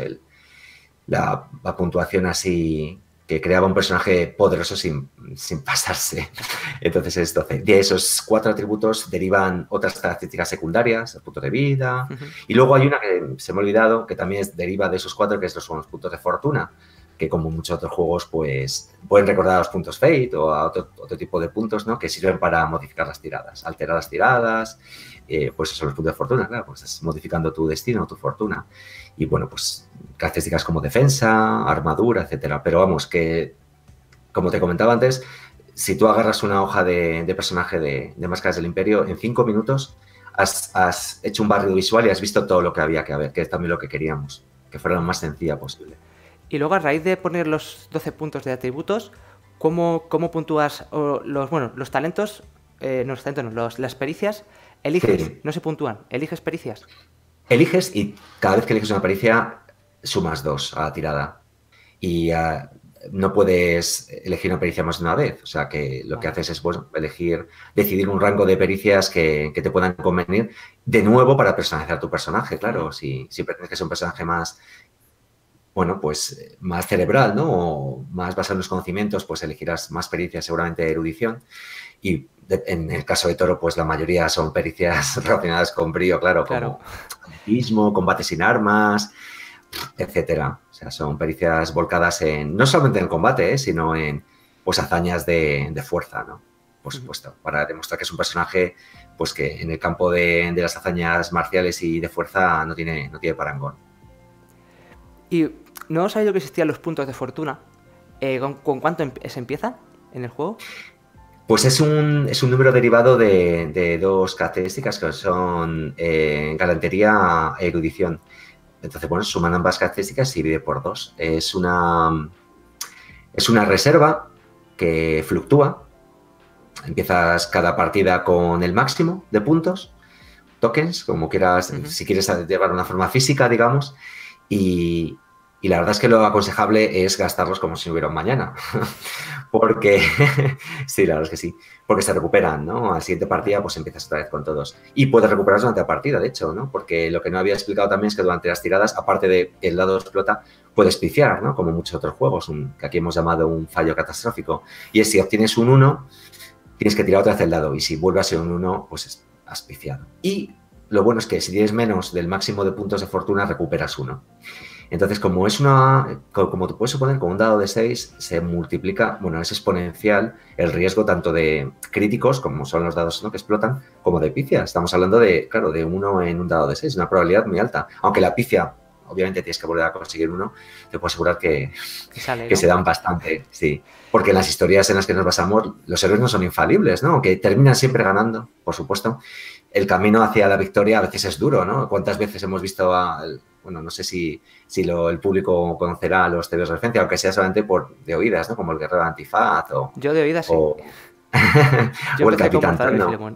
Speaker 2: la puntuación así que creaba un personaje poderoso sin pasarse. Entonces es 12. De esos 4 atributos derivan otras características secundarias, el punto de vida. Y luego hay una que se me ha olvidado, que también deriva de esos 4, que son los puntos de fortuna, que como muchos otros juegos, pues pueden recordar a los puntos Fate o a otro tipo de puntos, ¿no? Que sirven para modificar las tiradas, alterar las tiradas. Pues son los puntos de fortuna, claro, pues estás modificando tu destino, tu fortuna. Y bueno, pues características como defensa, armadura, etcétera. Pero vamos, que como te comentaba antes, si tú agarras una hoja de personaje de Máscaras del Imperio, en 5 minutos has hecho un barrido visual y has visto todo lo que había que ver, que es también lo que queríamos, que fuera lo más sencilla posible.
Speaker 1: Y luego, a raíz de poner los 12 puntos de atributos, ¿cómo puntúas los talentos? Las pericias, eliges, sí. No se puntúan, eliges pericias.
Speaker 2: Eliges y cada vez que eliges una pericia sumas 2 a la tirada. Y no puedes elegir una pericia más de una vez. O sea que lo que haces es decidir un rango de pericias que te puedan convenir de nuevo para personalizar tu personaje. Claro, si pretendes que sea un personaje más, bueno, pues más cerebral, ¿no? O más basado en los conocimientos, pues elegirás más pericias, seguramente de erudición. Y en el caso de Toro, pues la mayoría son pericias relacionadas con brío, claro. Como atletismo, combate sin armas, etcétera. O sea, son pericias volcadas no solamente en el combate, sino en pues hazañas de fuerza, ¿no? Por supuesto, para demostrar que es un personaje pues que en el campo de las hazañas marciales y de fuerza no tiene parangón.
Speaker 1: ¿Y no he sabido que existían los puntos de fortuna? ¿Con cuánto se empieza en el juego?
Speaker 2: Pues es un número derivado de 2 características que son galantería e erudición. Entonces, bueno, suman ambas características y divide por 2. Es una reserva que fluctúa. Empiezas cada partida con el máximo de puntos, tokens, como quieras, si quieres llevar una forma física, digamos, y la verdad es que lo aconsejable es gastarlos como si no hubiera un mañana. Porque, sí, la verdad es que sí, porque se recuperan, ¿no? A la siguiente partida pues empiezas otra vez con todos. Y puedes recuperarlos durante la partida, de hecho, ¿no? Porque lo que no había explicado también es que durante las tiradas, aparte de que el dado explota, puedes piciar, ¿no? Como muchos otros juegos, que aquí hemos llamado un fallo catastrófico. Y es si obtienes un 1, tienes que tirar otra vez el dado. Y si vuelve a ser un 1, pues has piciado. Y lo bueno es que si tienes menos del máximo de puntos de fortuna, recuperas uno. Entonces, como te puedes suponer, con un dado de 6 se multiplica, bueno, es exponencial el riesgo tanto de críticos, como son los dados, ¿no?, que explotan, como de pifia. Estamos hablando de, claro, de 1 en un dado de 6, una probabilidad muy alta. Aunque la pifia, obviamente tienes que volver a conseguir uno, te puedo asegurar que
Speaker 1: sale, ¿no?
Speaker 2: Se dan bastante, sí. Porque en las historias en las que nos basamos, los héroes no son infalibles, ¿no? Aunque terminan siempre ganando, por supuesto. El camino hacia la victoria a veces es duro, ¿no? ¿Cuántas veces hemos visto bueno, no sé si el público conocerá a los TVs de referencia, aunque sea solamente de oídas, ¿no? Como el Guerrero de Antifaz o...
Speaker 1: Yo de oídas, sí.
Speaker 2: O el Capitán Trueno.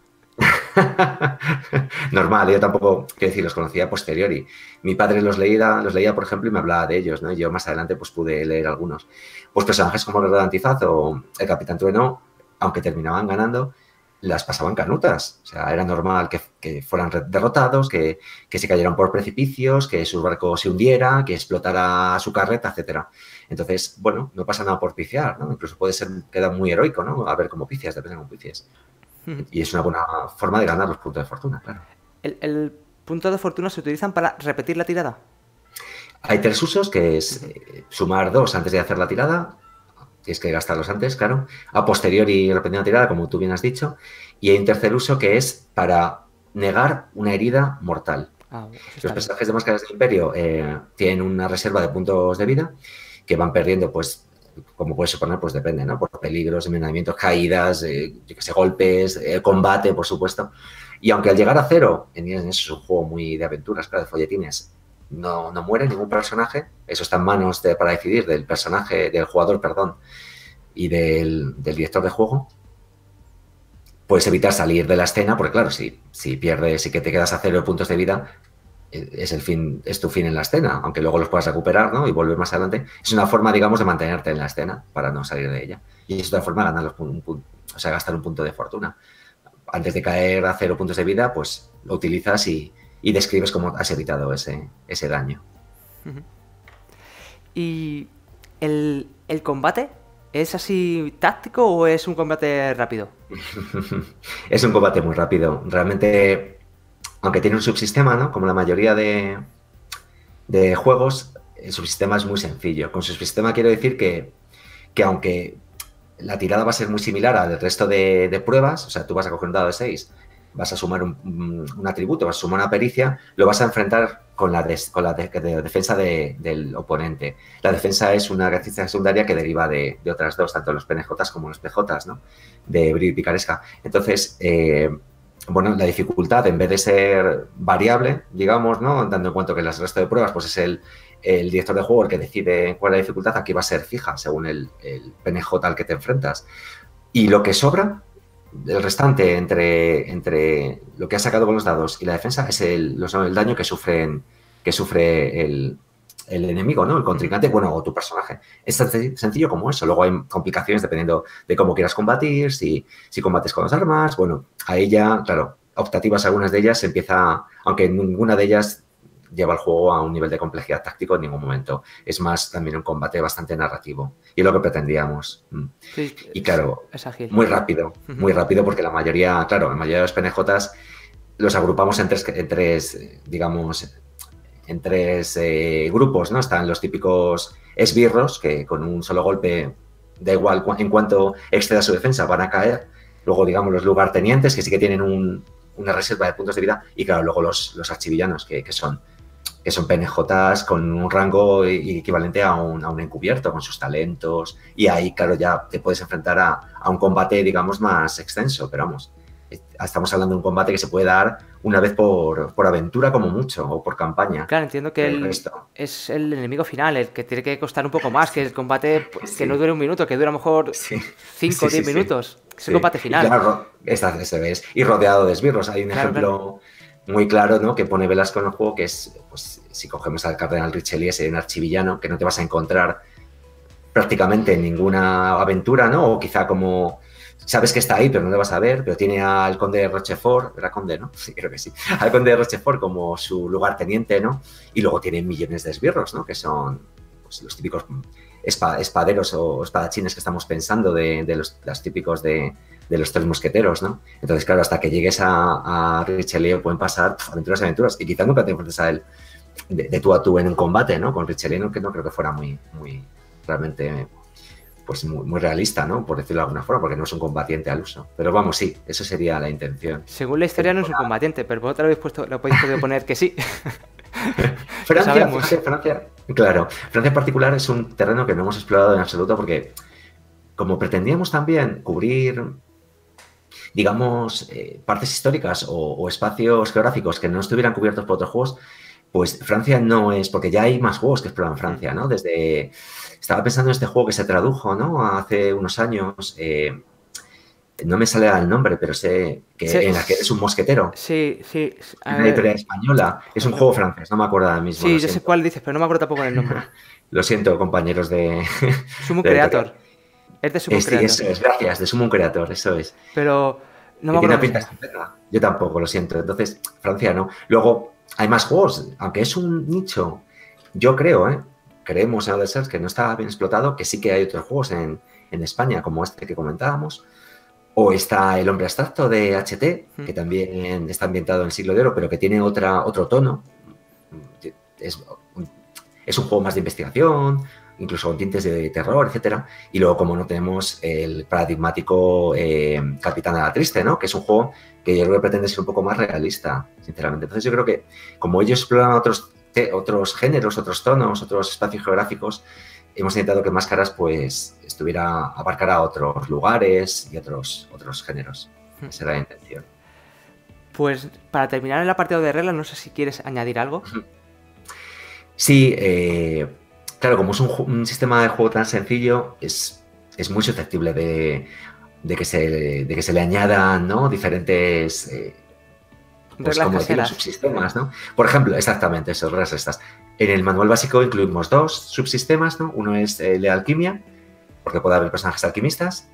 Speaker 2: Normal, yo tampoco, quiero decir, los conocía a posteriori. Mi padre los leía, por ejemplo, y me hablaba de ellos, ¿no? Y yo más adelante pues pude leer algunos. Pues personajes como el Guerrero de Antifaz o el Capitán Trueno, aunque terminaban ganando, las pasaban canutas. O sea, era normal que fueran derrotados, que se cayeran por precipicios, que su barco se hundiera, que explotara su carreta, etcétera. Entonces, bueno, no pasa nada por piciar, ¿no? Incluso puede ser, queda muy heroico, ¿no? A ver cómo picias, depende de cómo picias. Y es una buena forma de ganar los puntos de fortuna, claro.
Speaker 1: ¿El punto de fortuna se utilizan para repetir la tirada?
Speaker 2: Hay 3 usos, que es sumar 2 antes de hacer la tirada. Tienes que gastarlos antes, claro. A posteriori repetir la tirada, como tú bien has dicho. Y hay un tercer uso que es para negar una herida mortal. Los personajes de Máscaras del Imperio tienen una reserva de puntos de vida que van perdiendo, pues, como puedes suponer, pues depende, ¿no? Por peligros, envenenamientos, caídas, yo que sé, golpes, combate, por supuesto. Y aunque al llegar a 0, eso es un juego muy de aventuras, claro, de folletines, no muere ningún personaje. Eso está en manos para decidir del jugador, perdón, y del director de juego. Puedes evitar salir de la escena, porque claro, si pierdes y que te quedas a 0 puntos de vida, es tu fin en la escena, aunque luego los puedas recuperar, ¿no? Y volver más adelante. Es una forma, digamos, de mantenerte en la escena para no salir de ella. Y es otra forma de ganar gastar un punto de fortuna. Antes de caer a 0 puntos de vida, pues lo utilizas y describes cómo has evitado ese daño.
Speaker 1: ¿Y el combate es así táctico o es un combate rápido?
Speaker 2: Es un combate muy rápido. Realmente, aunque tiene un subsistema, ¿no? Como la mayoría de juegos, el subsistema es muy sencillo. Con subsistema quiero decir que aunque la tirada va a ser muy similar al resto de pruebas, o sea, tú vas a coger un dado de 6, vas a sumar un atributo, vas a sumar una pericia, lo vas a enfrentar con la defensa del oponente. La defensa es una característica secundaria que deriva de otras dos, tanto los PNJs como los PJs, ¿no? De brío y picaresca. Entonces, bueno, la dificultad, en vez de ser variable, digamos, ¿no? Dando en cuenta que el resto de pruebas pues es el director de juego el que decide cuál es la dificultad, aquí va a ser fija según el PNJ al que te enfrentas. Y lo que sobra, el restante entre lo que has sacado con los dados y la defensa, es el daño que sufre el enemigo, ¿no? El contrincante, bueno, o tu personaje. Es tan sencillo como eso. Luego hay complicaciones dependiendo de cómo quieras combatir, si combates con las armas. Bueno, ahí ya, claro, optativas algunas de ellas empieza, aunque ninguna de ellas lleva el juego a un nivel de complejidad táctico en ningún momento. Es más también un combate bastante narrativo. Y es lo que pretendíamos.
Speaker 1: Sí,
Speaker 2: y claro,
Speaker 1: es ágil.
Speaker 2: Muy rápido porque la mayoría de los PNJs los agrupamos en tres grupos, ¿no? Están los típicos esbirros, que con un solo golpe, da igual en cuanto exceda su defensa, van a caer. Luego, digamos, los lugartenientes, que sí que tienen una reserva de puntos de vida. Y claro, luego los archivillanos, que son PNJs con un rango equivalente a un encubierto, con sus talentos. Y ahí, claro, ya te puedes enfrentar a un combate, digamos, más extenso. Pero vamos, estamos hablando de un combate que se puede dar una vez por aventura como mucho, o por campaña.
Speaker 1: Claro, entiendo que es el enemigo final, el que tiene que costar un poco más, que el combate pues, que no dure un minuto, que dure a lo mejor 5 o 10 minutos. Es el combate final.
Speaker 2: Y claro, y rodeado de esbirros. Hay un ejemplo muy claro, ¿no? Que pone Velasco en el juego, que es, pues, si cogemos al cardenal Richelieu, ese en archivillano, que no te vas a encontrar prácticamente en ninguna aventura, ¿no? O quizá como... Sabes que está ahí, pero no le vas a ver, pero tiene al conde de Rochefort, ¿era conde, no? Sí, creo que sí. Al conde de Rochefort como su lugarteniente, ¿no? Y luego tiene millones de esbirros, ¿no? Que son pues, los típicos espaderos o espadachines que estamos pensando de los típicos de los tres mosqueteros, ¿no? Entonces, claro, hasta que llegues a Richelieu pueden pasar aventuras y aventuras, y quizás nunca te enfrentes a él de tú a tú en un combate, ¿no? Con Richelieu, que no creo que fuera muy realmente, pues muy realista, ¿no? Por decirlo de alguna forma, porque no es un combatiente al uso. Pero vamos, sí, eso sería la intención.
Speaker 1: Según la historia no es un combatiente, pero vosotros lo podéis podido poner que sí.
Speaker 2: Francia, claro. Francia en particular es un terreno que no hemos explorado en absoluto porque, como pretendíamos también cubrir, digamos, partes históricas o espacios geográficos que no estuvieran cubiertos por otros juegos, pues Francia no es, porque ya hay más juegos que exploran Francia, ¿no? Estaba pensando en este juego que se tradujo, ¿no? Hace unos años, no me sale el nombre, pero sé que
Speaker 1: Sí,
Speaker 2: en la que eres un mosquetero.
Speaker 1: Sí.
Speaker 2: Es una editorial española. Es un juego francés, no me acuerdo ahora mismo.
Speaker 1: Sí, yo sé cuál dices, pero no me acuerdo tampoco el nombre.
Speaker 2: Lo siento, compañeros de...
Speaker 1: Summon Creator. Es de Summon Creator.
Speaker 2: Eso es, gracias, de Summon Creator, eso es.
Speaker 1: Pero no me acuerdo.
Speaker 2: Tiene pinta estupenda. Yo tampoco, lo siento. Entonces, Francia no. Luego, hay más juegos, aunque es un nicho, yo creo, creemos en Other que no está bien explotado, que sí que hay otros juegos en España, como este que comentábamos. O está El hombre abstracto de HT, que también está ambientado en el siglo de oro, pero que tiene otro tono. Es un juego más de investigación, incluso con tintes de terror, etcétera. Y luego, como no, tenemos el paradigmático Capitán de la Triste, ¿no? Que es un juego que yo creo que pretende ser un poco más realista, sinceramente. Entonces yo creo que como ellos exploran otros géneros, otros tonos, otros espacios geográficos, hemos intentado que Máscaras pues abarcara otros lugares y otros géneros. Esa era la intención.
Speaker 1: Pues para terminar el apartado de reglas, no sé si quieres añadir algo.
Speaker 2: Sí, claro, como es un sistema de juego tan sencillo, es muy susceptible de que se le añadan, ¿no? Diferentes pues como decir, subsistemas, ¿no? Por ejemplo, exactamente eso, reglas estas. En el manual básico incluimos 2 subsistemas, ¿no? Uno es el de alquimia, porque puede haber personajes alquimistas,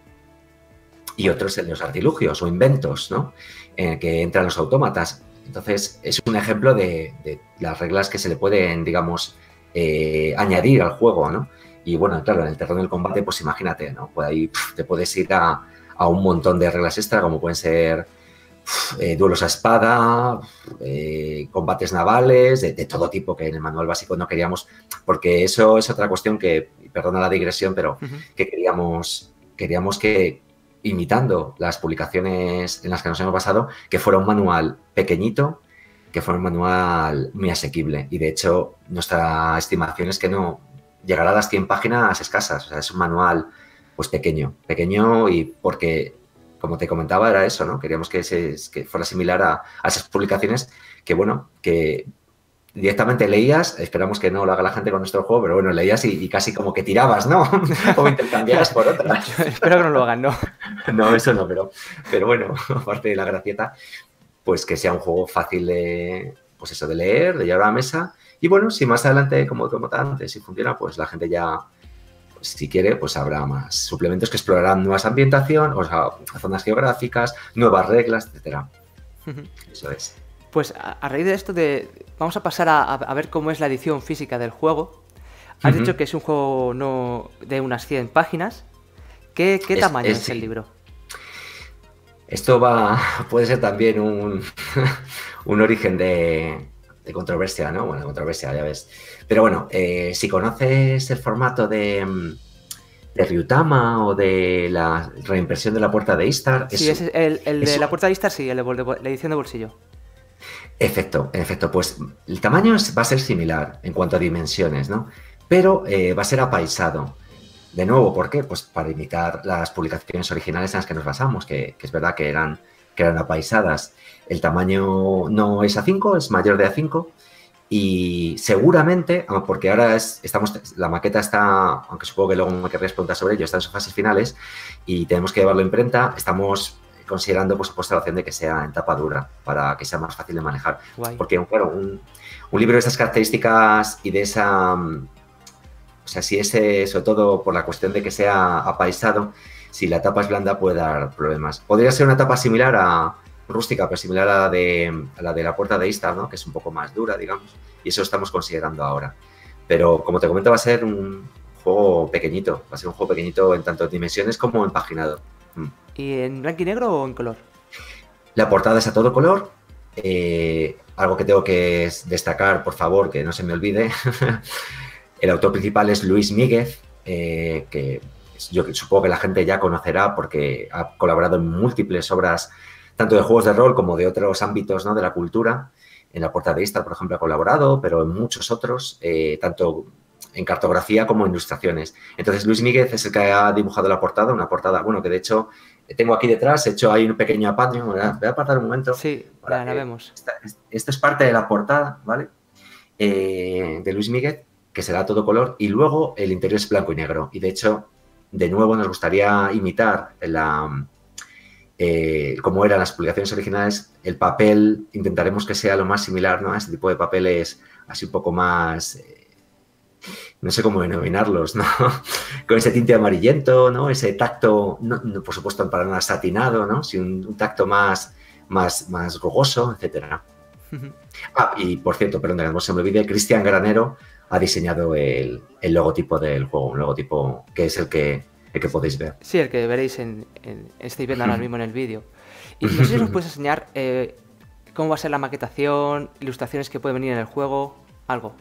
Speaker 2: y otro es el de los artilugios o inventos, ¿no? En el que entran los autómatas. Entonces, es un ejemplo de las reglas que se le pueden, digamos, añadir al juego, ¿no? Y bueno, claro, en el terreno del combate, pues imagínate, ¿no? Pues ahí te puedes ir a un montón de reglas extra, como pueden ser duelos a espada, combates navales, de todo tipo, que en el manual básico no queríamos, porque eso es otra cuestión que, perdona la digresión, pero que queríamos que, imitando las publicaciones en las que nos hemos basado, que fuera un manual pequeñito, que fuera un manual muy asequible. Y de hecho, nuestra estimación es que no llegará a las 100 páginas escasas. O sea, es un manual pues pequeño y porque, como te comentaba, era eso, ¿no? Queríamos que fuera similar a esas publicaciones que, bueno, que directamente leías, esperamos que no lo haga la gente con nuestro juego, pero bueno, leías y casi como que tirabas, ¿no? O intercambiabas por otras.
Speaker 1: Espero que no lo hagan, ¿no?
Speaker 2: No, eso no, pero bueno, aparte de la gracieta, pues que sea un juego fácil de leer, de llevar a la mesa. Y bueno, si más adelante, como antes, si funciona, pues la gente ya, pues, si quiere, pues habrá más suplementos que explorarán nuevas ambientaciones, o sea, zonas geográficas, nuevas reglas, etcétera. Eso es.
Speaker 1: Pues a raíz de esto, vamos a pasar a ver cómo es la edición física del juego. Has dicho que es un juego de unas 100 páginas. ¿Qué tamaño es el libro?
Speaker 2: Esto puede ser también un origen de controversia, ¿no? Bueno, controversia, ya ves. Pero bueno, si conoces el formato de Ryutama o de la reimpresión de La Puerta de Istar...
Speaker 1: Sí, el de La Puerta de Istar, sí, el de la edición de bolsillo.
Speaker 2: En efecto, pues el tamaño va a ser similar en cuanto a dimensiones, ¿no? Pero va a ser apaisado. De nuevo, ¿por qué? Pues para imitar las publicaciones originales en las que nos basamos, que es verdad que eran apaisadas. El tamaño no es A5, es mayor de A5 y seguramente, porque ahora la maqueta está, aunque supongo que luego me querrías preguntar sobre ello, está en sus fases finales y tenemos que llevarlo a imprenta, estamos considerando, por supuesto, la opción de que sea en tapa dura para que sea más fácil de manejar.
Speaker 1: Guay.
Speaker 2: Porque, claro, un libro de esas características y de esa... O sea, si es sobre todo por la cuestión de que sea apaisado, si la tapa es blanda puede dar problemas. Podría ser una tapa similar rústica, pero similar a la de La Puerta de Istar, ¿no? Que es un poco más dura, digamos, y eso estamos considerando ahora. Pero, como te comento, va a ser un juego pequeñito, va a ser un juego pequeñito en tanto dimensiones como en paginado.
Speaker 1: ¿Y en blanco y negro o en color?
Speaker 2: La portada es a todo color. Algo que tengo que destacar, por favor, que no se me olvide. El autor principal es Luis Míguez, que yo supongo que la gente ya conocerá porque ha colaborado en múltiples obras, tanto de juegos de rol como de otros ámbitos, ¿no?, de la cultura. En La Puerta de Istar, por ejemplo, ha colaborado, pero en muchos otros, tanto en cartografía como en ilustraciones. Entonces, Luis Míguez es el que ha dibujado la portada, una portada, bueno, que de hecho tengo aquí detrás, he hecho ahí un pequeño apaño. Voy a apartar un momento.
Speaker 1: Sí, la vemos.
Speaker 2: Esto es parte de la portada, ¿vale? De Luis Míguez, que será a todo color, y luego el interior es blanco y negro. Y de hecho, de nuevo, nos gustaría imitar como eran las publicaciones originales, el papel, intentaremos que sea lo más similar, ¿no?, a este tipo de papeles así un poco más, no sé cómo denominarlos, ¿no? Con ese tinte amarillento, ¿no? Ese tacto, no, por supuesto, para nada satinado, ¿no? Sí, un tacto más rugoso, etcétera. Y por cierto, perdón, que no se me olvide, Cristian Granero ha diseñado el logotipo del juego, un logotipo que es el que podéis ver.
Speaker 1: Sí, el que veréis estáis viendo ahora mismo en el vídeo. Y no sé si nos puedes enseñar cómo va a ser la maquetación, ilustraciones que pueden venir en el juego, algo.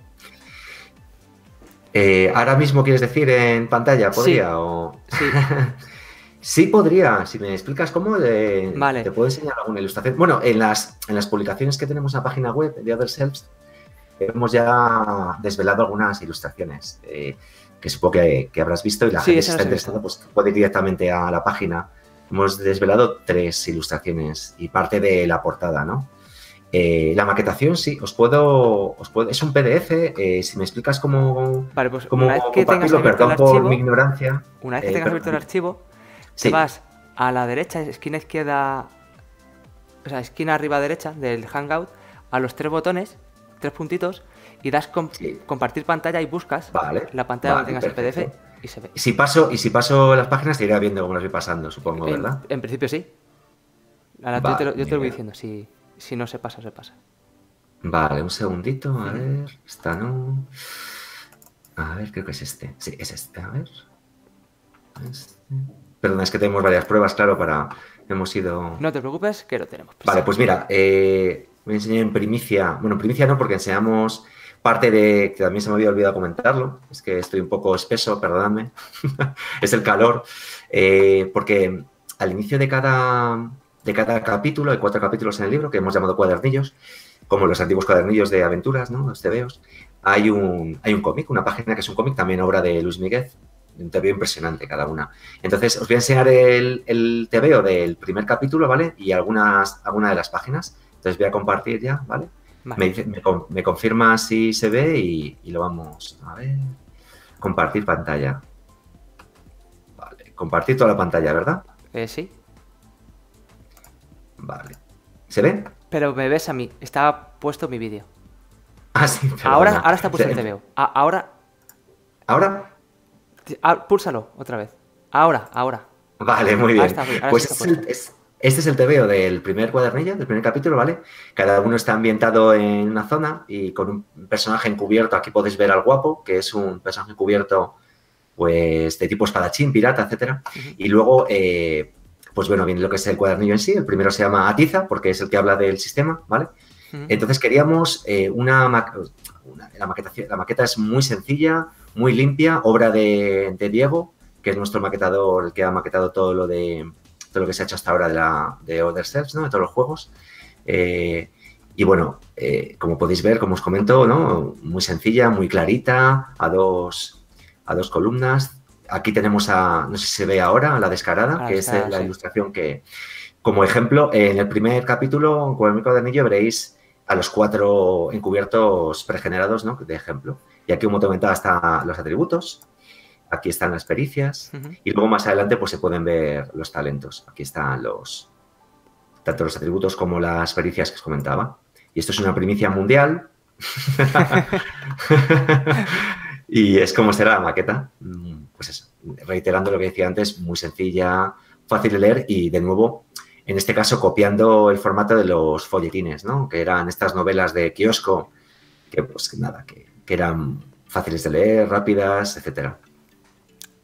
Speaker 2: ¿Ahora mismo quieres decir en pantalla? ¿Podría?
Speaker 1: Sí.
Speaker 2: O...
Speaker 1: Sí.
Speaker 2: Sí, podría. Si me explicas cómo,
Speaker 1: vale.
Speaker 2: te puedo enseñar alguna ilustración. Bueno, en las publicaciones que tenemos en la página web de Other Selves, hemos ya desvelado algunas ilustraciones que supongo que habrás visto, y la gente, si está interesada, pues puede ir directamente a la página. Hemos desvelado 3 ilustraciones y parte de la portada, ¿no? La maquetación, sí, os puedo, es un PDF. Si me explicas cómo,
Speaker 1: vale, pues
Speaker 2: cómo
Speaker 1: una vez que tengas abierto el
Speaker 2: por
Speaker 1: archivo,
Speaker 2: mi ignorancia.
Speaker 1: Una vez que tengas abierto el archivo,
Speaker 2: sí,
Speaker 1: te vas a la derecha, esquina izquierda, o sea, esquina arriba derecha del Hangout, a los 3 botones, 3 puntitos, y das compartir pantalla y buscas la pantalla donde tengas perfecto. El PDF y se ve.
Speaker 2: Y si paso las páginas, te irá viendo cómo las voy pasando, supongo, ¿verdad?
Speaker 1: En principio sí. Yo te lo voy diciendo, si no se pasa, se pasa.
Speaker 2: Vale, un segundito, a ver, esta no. A ver, creo que es este. Sí, es este, a ver. Perdona, es que tenemos varias pruebas, claro, hemos ido...
Speaker 1: No te preocupes, que lo tenemos.
Speaker 2: Vale, pues mira, voy a enseñar en primicia. Bueno, en primicia no, porque enseñamos parte de... que también se me había olvidado comentarlo. Es que estoy un poco espeso, perdonadme. Es el calor. Porque al inicio de cada capítulo, hay 4 capítulos en el libro que hemos llamado cuadernillos, como los antiguos cuadernillos de aventuras, ¿no?, los tebeos. Hay un cómic, una página que es un cómic, también obra de Luis Míguez, un tebeo impresionante cada una. Entonces, os voy a enseñar el tebeo del primer capítulo, ¿vale? Y alguna de las páginas. Entonces, voy a compartir ya, ¿vale? Me confirma si se ve y lo vamos a ver. Compartir pantalla. Vale, compartir toda la pantalla, ¿verdad?
Speaker 1: Sí.
Speaker 2: Vale. ¿Se ve?
Speaker 1: Pero me ves a mí. Está puesto mi vídeo.
Speaker 2: Ah, sí.
Speaker 1: Ahora está puesto el TVO. Ahora.
Speaker 2: ¿Ahora?
Speaker 1: Púlsalo otra vez. Ahora.
Speaker 2: Vale, muy bien.
Speaker 1: Ahora
Speaker 2: pues este es el TVO del primer cuadernillo, del primer capítulo, ¿vale? Cada uno está ambientado en una zona y con un personaje encubierto. Aquí podéis ver al guapo, que es un personaje encubierto, pues, de tipo espadachín, pirata, etcétera. Y luego... pues bueno, viene lo que es el cuadernillo en sí. El primero se llama Atiza, porque es el que habla del sistema, ¿vale? Entonces queríamos la maqueta es muy sencilla, muy limpia, obra de Diego, que es nuestro maquetador, el que ha maquetado todo lo que se ha hecho hasta ahora de Other Selves, ¿no?, de todos los juegos. Y bueno, como podéis ver, como os comento, ¿no?, muy sencilla, muy clarita, a dos columnas. Aquí tenemos no sé si se ve ahora, la descarada, que es la ilustración que, como ejemplo, en el primer capítulo, con el cuadernillo, veréis a los 4 encubiertos pregenerados, ¿no?, de ejemplo. Y aquí, como te comentaba, están los atributos, aquí están las pericias, y luego más adelante pues se pueden ver los talentos. Aquí están tanto los atributos como las pericias que os comentaba. Y esto es una primicia mundial. Y es como será la maqueta. Pues eso, reiterando lo que decía antes, muy sencilla, fácil de leer y, de nuevo, en este caso, copiando el formato de los folletines, ¿no?, que eran estas novelas de kiosco que, pues nada, que eran fáciles de leer, rápidas, etcétera.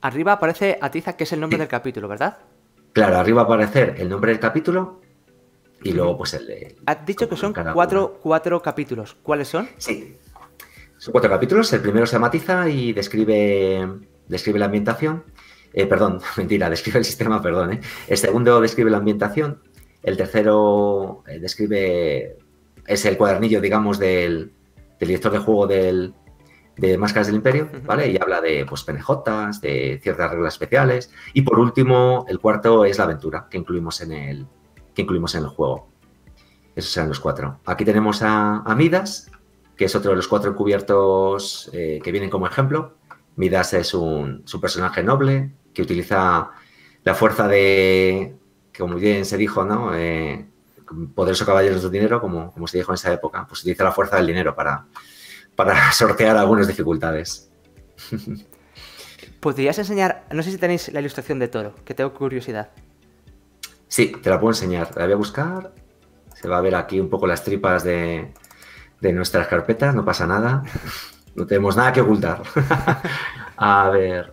Speaker 1: Arriba aparece Atiza, que es el nombre del capítulo, ¿verdad?
Speaker 2: Claro, arriba va a aparecer el nombre del capítulo y luego pues el de...
Speaker 1: Has dicho que son cuatro capítulos. ¿Cuáles son?
Speaker 2: Sí, son 4 capítulos. El primero se llama Atiza y describe la ambientación. Perdón, mentira, describe el sistema, perdón. El segundo describe la ambientación. El tercero es el cuadernillo, digamos, del director de juego de Máscaras del Imperio, ¿vale? Y habla de pues, PNJs, de ciertas reglas especiales. Y por último, el cuarto es la aventura que incluimos en el juego. Esos serán los 4. Aquí tenemos a Midas, que es otro de los 4 encubiertos que vienen como ejemplo. Midas es un personaje noble que utiliza la fuerza de, como bien se dijo, ¿no? Poderoso caballeros del dinero, como se dijo en esa época. Pues utiliza la fuerza del dinero para sortear algunas dificultades.
Speaker 1: ¿Podrías enseñar? No sé si tenéis la ilustración de Toro, que tengo curiosidad.
Speaker 2: Sí, te la puedo enseñar. La voy a buscar. Se va a ver aquí un poco las tripas de nuestras carpetas. No pasa nada. No tenemos nada que ocultar. A ver,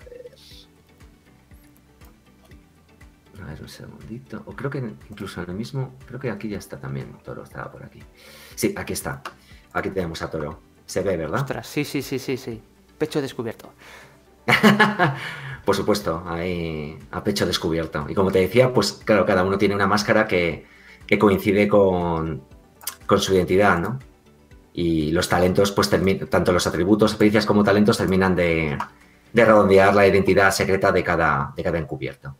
Speaker 2: un segundito. O creo que incluso en el mismo... Creo que aquí ya está también. Toro estaba por aquí. Sí, aquí está. Aquí tenemos a Toro. Se ve, ¿verdad?
Speaker 1: Ostras, sí. Pecho descubierto.
Speaker 2: Por supuesto, ahí a pecho descubierto. Y como te decía, pues claro, cada uno tiene una máscara que coincide con su identidad, ¿no? Y los talentos, pues tanto los atributos, experiencias como talentos terminan de redondear la identidad secreta de cada encubierto.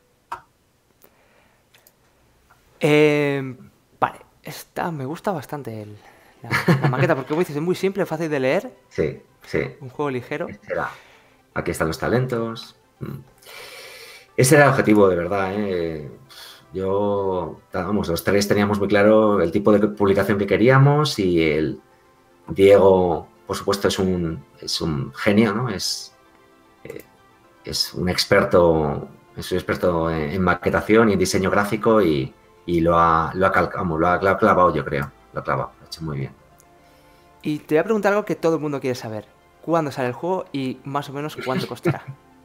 Speaker 1: Vale, me gusta bastante la maqueta, porque como dices, es muy simple, fácil de leer.
Speaker 2: Sí.
Speaker 1: Un juego ligero.
Speaker 2: Aquí están los talentos. Ese era el objetivo, de verdad, ¿eh? Los 3 teníamos muy claro el tipo de publicación que queríamos y el Diego, por supuesto, es un genio, ¿no? Es un experto, en maquetación y en diseño gráfico y lo ha clavado, yo creo. Lo ha hecho muy bien.
Speaker 1: Y te voy a preguntar algo que todo el mundo quiere saber. ¿Cuándo sale el juego y más o menos cuánto costará?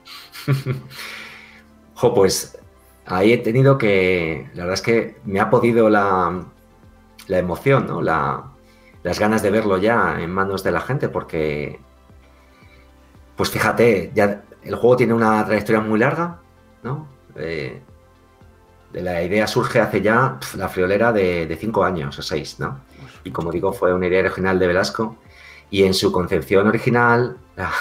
Speaker 2: Pues ahí he tenido que... La verdad es que me ha podido la emoción, ¿no? Las ganas de verlo ya en manos de la gente, porque, pues fíjate, ya el juego tiene una trayectoria muy larga, ¿no? La idea surge hace ya la friolera de 5 años o 6, ¿no? Y como digo, fue una idea original de Velasco y en su concepción original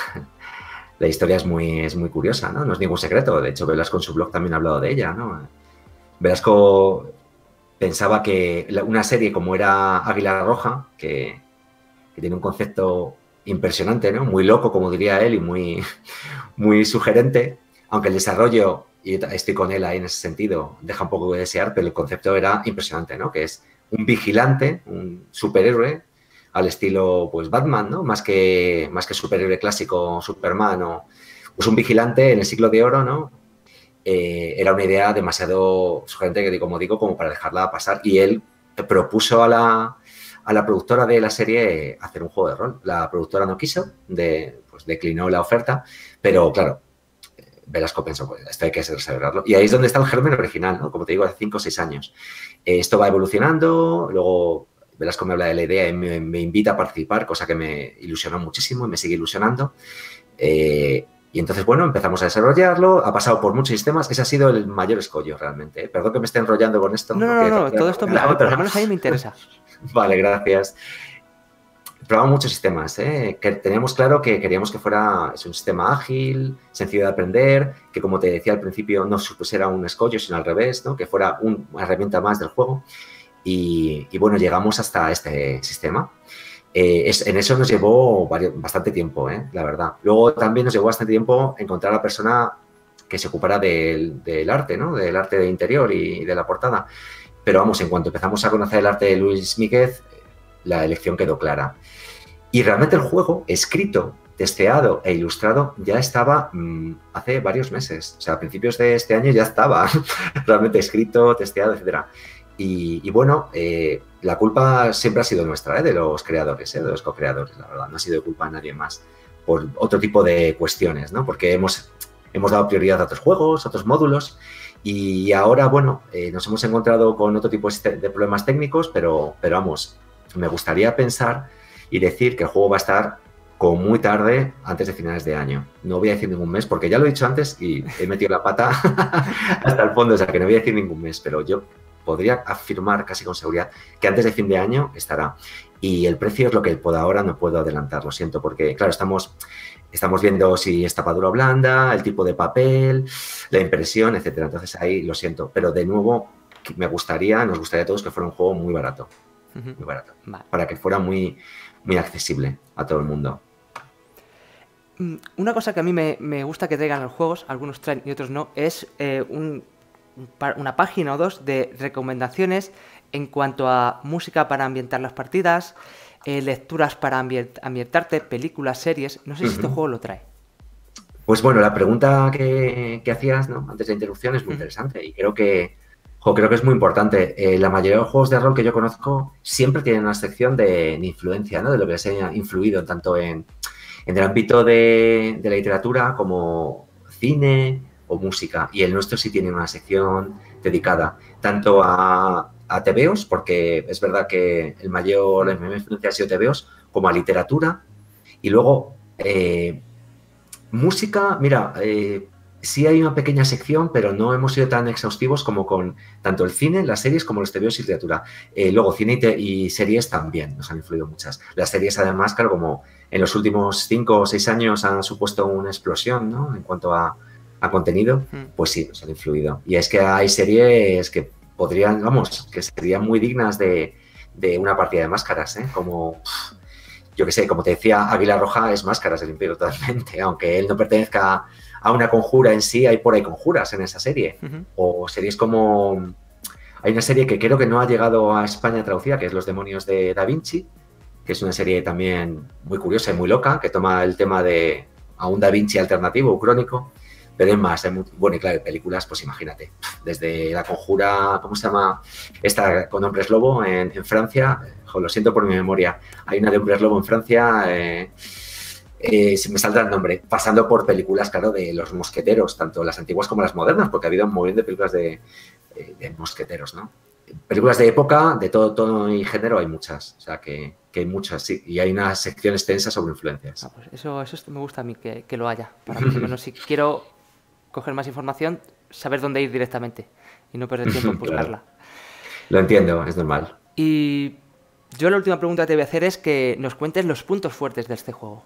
Speaker 2: la historia es muy curiosa, ¿no? No es ningún secreto, de hecho Velasco en su blog también ha hablado de ella, ¿no? Velasco pensaba que una serie como era Águila Roja, que tiene un concepto impresionante, ¿no? Muy loco, como diría él, y muy sugerente, aunque el desarrollo, y estoy con él ahí en ese sentido, deja un poco de desear, pero el concepto era impresionante, ¿no? Que es un vigilante, un superhéroe, al estilo, pues, Batman, ¿no? Más que superhéroe clásico, Superman, o pues un vigilante en el siglo de oro, ¿no? Era una idea demasiado sugerente, que como digo, como para dejarla pasar. Y él propuso a la productora de la serie hacer un juego de rol. La productora no quiso, pues declinó la oferta, pero claro, Velasco pensó, pues esto hay que celebrarlo. Y ahí es donde está el germen original, ¿no? Como te digo, hace 5 o 6 años. Esto va evolucionando, luego Velasco me habla de la idea y me invita a participar, cosa que me ilusionó muchísimo y me sigue ilusionando. Y entonces, bueno, empezamos a desarrollarlo, ha pasado por muchos sistemas, ese ha sido el mayor escollo realmente. Perdón que me esté enrollando con esto.
Speaker 1: No, todo esto por lo menos a mí me interesa.
Speaker 2: Vale, gracias. Probamos muchos sistemas, que teníamos claro que queríamos que fuera un sistema ágil, sencillo de aprender, que como te decía al principio no supusiera un escollo, sino al revés, ¿no? Que fuera una herramienta más del juego. Y bueno, llegamos hasta este sistema. En eso nos llevó bastante tiempo, la verdad. Luego también nos llevó bastante tiempo encontrar a la persona que se ocupara del arte, ¿no? Del arte de interior y de la portada. Pero vamos, en cuanto empezamos a conocer el arte de Luis Míquez, la elección quedó clara. Y realmente el juego, escrito, testeado e ilustrado, ya estaba hace varios meses. O sea, a principios de este año ya estaba realmente escrito, testeado, etcétera. Y bueno, la culpa siempre ha sido nuestra, de los creadores, de los co-creadores, la verdad. No ha sido culpa de nadie más por otro tipo de cuestiones, ¿no? Porque hemos dado prioridad a otros juegos, a otros módulos, y ahora, bueno, nos hemos encontrado con otro tipo de problemas técnicos, pero vamos, me gustaría pensar y decir que el juego va a estar como muy tarde, antes de finales de año. No voy a decir ningún mes, porque ya lo he dicho antes y he metido la pata hasta el fondo, o sea que no voy a decir ningún mes, pero yo podría afirmar casi con seguridad que antes de fin de año estará. Y el precio es lo que por ahora no puedo adelantar, lo siento, porque claro, estamos viendo si es tapadura blanda, el tipo de papel, la impresión, etcétera. Entonces ahí lo siento, pero de nuevo nos gustaría a todos que fuera un juego muy barato,
Speaker 1: Vale.
Speaker 2: para que fuera muy, muy accesible a todo el mundo.
Speaker 1: Una cosa que a mí me gusta que traigan los juegos, algunos traen y otros no, es una página o dos de recomendaciones en cuanto a música para ambientar las partidas, lecturas para ambientarte, películas, series. No sé si este juego lo trae.
Speaker 2: Pues bueno, la pregunta que hacías, ¿no?, antes de la interrupción es muy interesante y creo que es muy importante. La mayoría de los juegos de rol que yo conozco siempre tienen una sección de influencia, ¿no?, de lo que les haya influido tanto en el ámbito de la literatura como cine o música. Y el nuestro sí tiene una sección dedicada tanto a tebeos, porque es verdad que la mayor influencia ha sido tebeos, como a literatura. Y luego, música, mira, sí hay una pequeña sección, pero no hemos sido tan exhaustivos como con tanto el cine, las series, como los tebeos y literatura. Luego, cine y series también nos han influido muchas. Las series, además, claro, como en los últimos 5 o 6 años han supuesto una explosión, ¿no?, en cuanto a contenido, pues sí, nos han influido. Y es que hay series que podrían, vamos, que serían muy dignas de una partida de máscaras, ¿eh? Como, yo qué sé, como te decía, Águila Roja es Máscaras del Imperio totalmente, aunque él no pertenezca a una conjura en sí, hay por ahí conjuras en esa serie. O series como... Hay una serie que creo que no ha llegado a España traducida, que es Los Demonios de Da Vinci, que es una serie también muy curiosa y muy loca, que toma el tema de a un Da Vinci alternativo, crónico, pero es más, bueno, y claro, películas, pues imagínate, desde La Conjura, ¿cómo se llama? Esta con Hombres Lobo en Francia, lo siento por mi memoria, hay una de Hombres Lobo en Francia, se me salta el nombre, pasando por películas, claro, de los mosqueteros, tanto las antiguas como las modernas, porque ha habido un montón de películas de mosqueteros, ¿no? Películas de época, de todo tono y género, hay muchas, o sea, que hay muchas, sí, y hay una sección extensa sobre influencias.
Speaker 1: Pues eso me gusta a mí, que lo haya, para por lo menos si quiero coger más información, saber dónde ir directamente y no perder tiempo en buscarla.
Speaker 2: Claro. Lo entiendo, es normal.
Speaker 1: Y yo la última pregunta que te voy a hacer es que nos cuentes los puntos fuertes de este juego.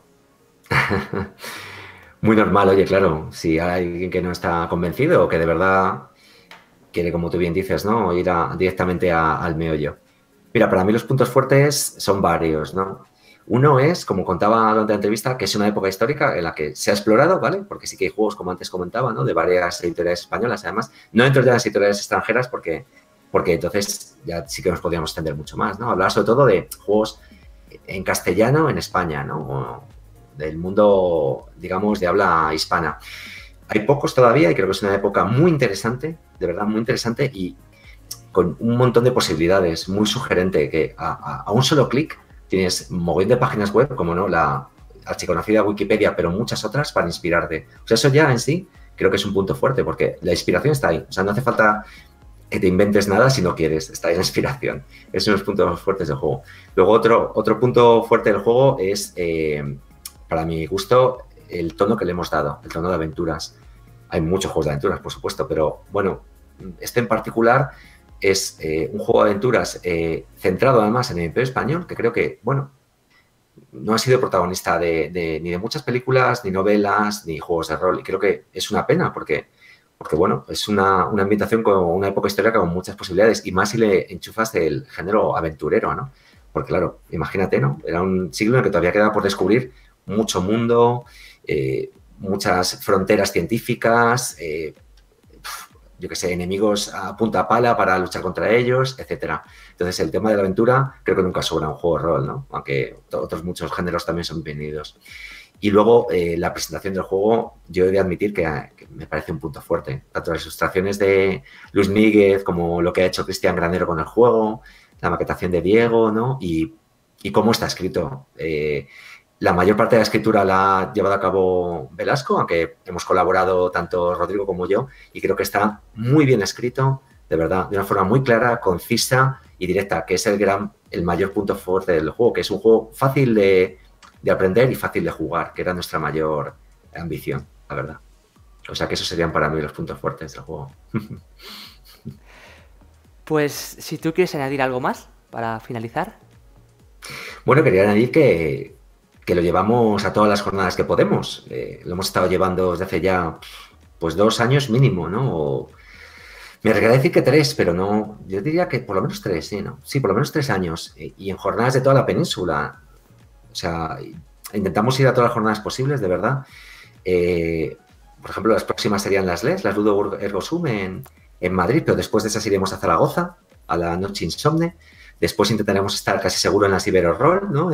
Speaker 2: Muy normal, oye, claro, si hay alguien que no está convencido o que de verdad quiere, como tú bien dices, ¿no?, ir directamente al meollo. Mira, para mí los puntos fuertes son varios, ¿no? Uno es, como contaba durante la entrevista, que es una época histórica en la que se ha explorado, ¿vale? Porque sí que hay juegos, como antes comentaba, ¿no?, de varias editoriales españolas, además, no dentro de las editoriales extranjeras, porque entonces ya sí que nos podríamos extender mucho más, ¿no? Hablar sobre todo de juegos en castellano en España, ¿no?, o del mundo, digamos, de habla hispana. Hay pocos todavía y creo que es una época muy interesante, de verdad muy interesante y con un montón de posibilidades, muy sugerente, que a un solo clic tienes un montón de páginas web, como no la archiconocida Wikipedia, pero muchas otras para inspirarte. O sea, eso ya en sí creo que es un punto fuerte, porque la inspiración está ahí. O sea, no hace falta que te inventes nada si no quieres, está ahí la inspiración. Esos son los puntos fuertes del juego. Luego, otro punto fuerte del juego es, para mi gusto, el tono que le hemos dado, el tono de aventuras. Hay muchos juegos de aventuras, por supuesto, pero bueno, este en particular es un juego de aventuras centrado además en el Imperio Español, que creo que, bueno, no ha sido protagonista ni de muchas películas, ni novelas, ni juegos de rol. Y creo que es una pena porque bueno, es una ambientación con una época histórica con muchas posibilidades y más si le enchufas el género aventurero, ¿no? Porque claro, imagínate, ¿no? Era un siglo en el que todavía quedaba por descubrir mucho mundo, muchas fronteras científicas, yo qué sé, enemigos a punta pala para luchar contra ellos, etcétera. Entonces, el tema de la aventura creo que nunca sobra un juego de rol, ¿no? Aunque otros muchos géneros también son bienvenidos. Y luego, la presentación del juego, yo he de admitir que me parece un punto fuerte. Tanto las ilustraciones de Luis Míguez como lo que ha hecho Cristian Granero con el juego, la maquetación de Diego, ¿no? Y cómo está escrito. La mayor parte de la escritura la ha llevado a cabo Velasco, aunque hemos colaborado tanto Rodrigo como yo, y creo que está muy bien escrito, de verdad, de una forma muy clara, concisa y directa, que es el mayor punto fuerte del juego, que es un juego fácil de aprender y fácil de jugar, que era nuestra mayor ambición, la verdad. O sea que esos serían para mí los puntos fuertes del juego.
Speaker 1: Pues si tú quieres añadir algo más para finalizar.
Speaker 2: Bueno, quería añadir que lo llevamos a todas las jornadas que podemos. Lo hemos estado llevando desde hace ya pues 2 años mínimo, ¿no? Me arriesgaría a decir que 3, pero no. Yo diría que por lo menos 3, sí, ¿no? Sí, por lo menos 3 años. Y en jornadas de toda la península. O sea, intentamos ir a todas las jornadas posibles, de verdad. Por ejemplo, las próximas serían las LES, las Ludo Ergo Sum en Madrid, pero después de esas iremos a Zaragoza, a la Noche Insomne. Después intentaremos estar casi seguro en las Ibero Roll, ¿no?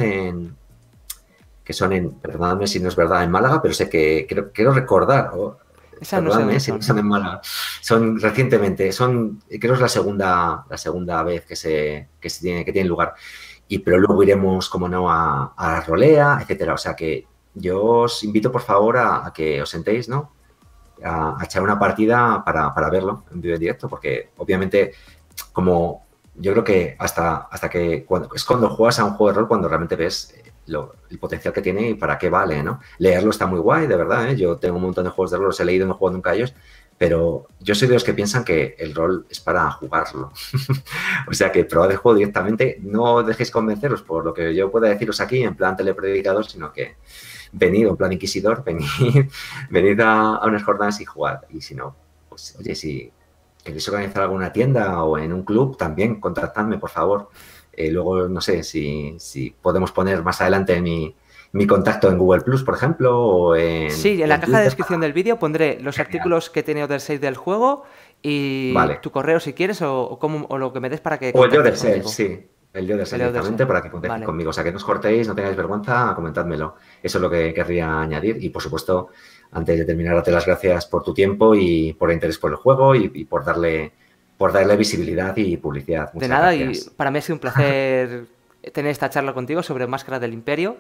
Speaker 2: Que son perdonadme si no es verdad, en Málaga, pero sé que quiero recordar, perdonadme si no son en Málaga, son recientemente, creo que es la segunda vez que tiene lugar. Pero luego iremos, como no, a Rolea, etcétera. O sea que yo os invito, por favor, a que os sentéis, ¿no? A echar una partida para verlo en vivo en directo, porque obviamente, como yo creo que hasta que es cuando juegas a un juego de rol cuando realmente ves el potencial que tiene y para qué vale, ¿no? Leerlo está muy guay, de verdad, ¿eh? Yo tengo un montón de juegos de rol, los he leído, no he jugado nunca a ellos, pero yo soy de los que piensan que el rol es para jugarlo. O sea que probad el juego directamente, no os dejéis convenceros por lo que yo pueda deciros aquí en plan telepredicador, sino que venid en plan inquisidor, venid a unas jornadas y jugad. Y si no, pues oye, si queréis organizar alguna tienda o en un club, también contactadme, por favor. Luego, no sé, si podemos poner más adelante mi contacto en Google Plus, por ejemplo, o
Speaker 1: Sí, en la caja de descripción del vídeo pondré los artículos que tiene Other 6 del juego y tu correo si quieres o lo que me des para que...
Speaker 2: O el de Other 6, sí. El de Other 6 directamente para que contactéis
Speaker 1: vale.
Speaker 2: conmigo. O sea, que no os cortéis, no tengáis vergüenza, comentádmelo. Eso es lo que querría añadir. Y, por supuesto, antes de terminar, darte las gracias por tu tiempo y por el interés por el juego y por darle visibilidad y publicidad.
Speaker 1: Muchas gracias. Y para mí ha sido un placer tener esta charla contigo sobre Máscaras del Imperio.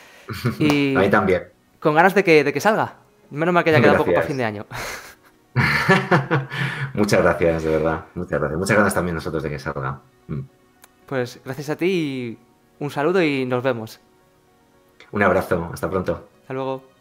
Speaker 1: Y
Speaker 2: a mí también.
Speaker 1: Con ganas de que salga. Menos mal que haya quedado poco para fin de año.
Speaker 2: Muchas gracias, de verdad. Muchas gracias. Muchas ganas también nosotros de que salga.
Speaker 1: Pues gracias a ti y un saludo y nos vemos.
Speaker 2: Un abrazo. Hasta pronto.
Speaker 1: Hasta luego.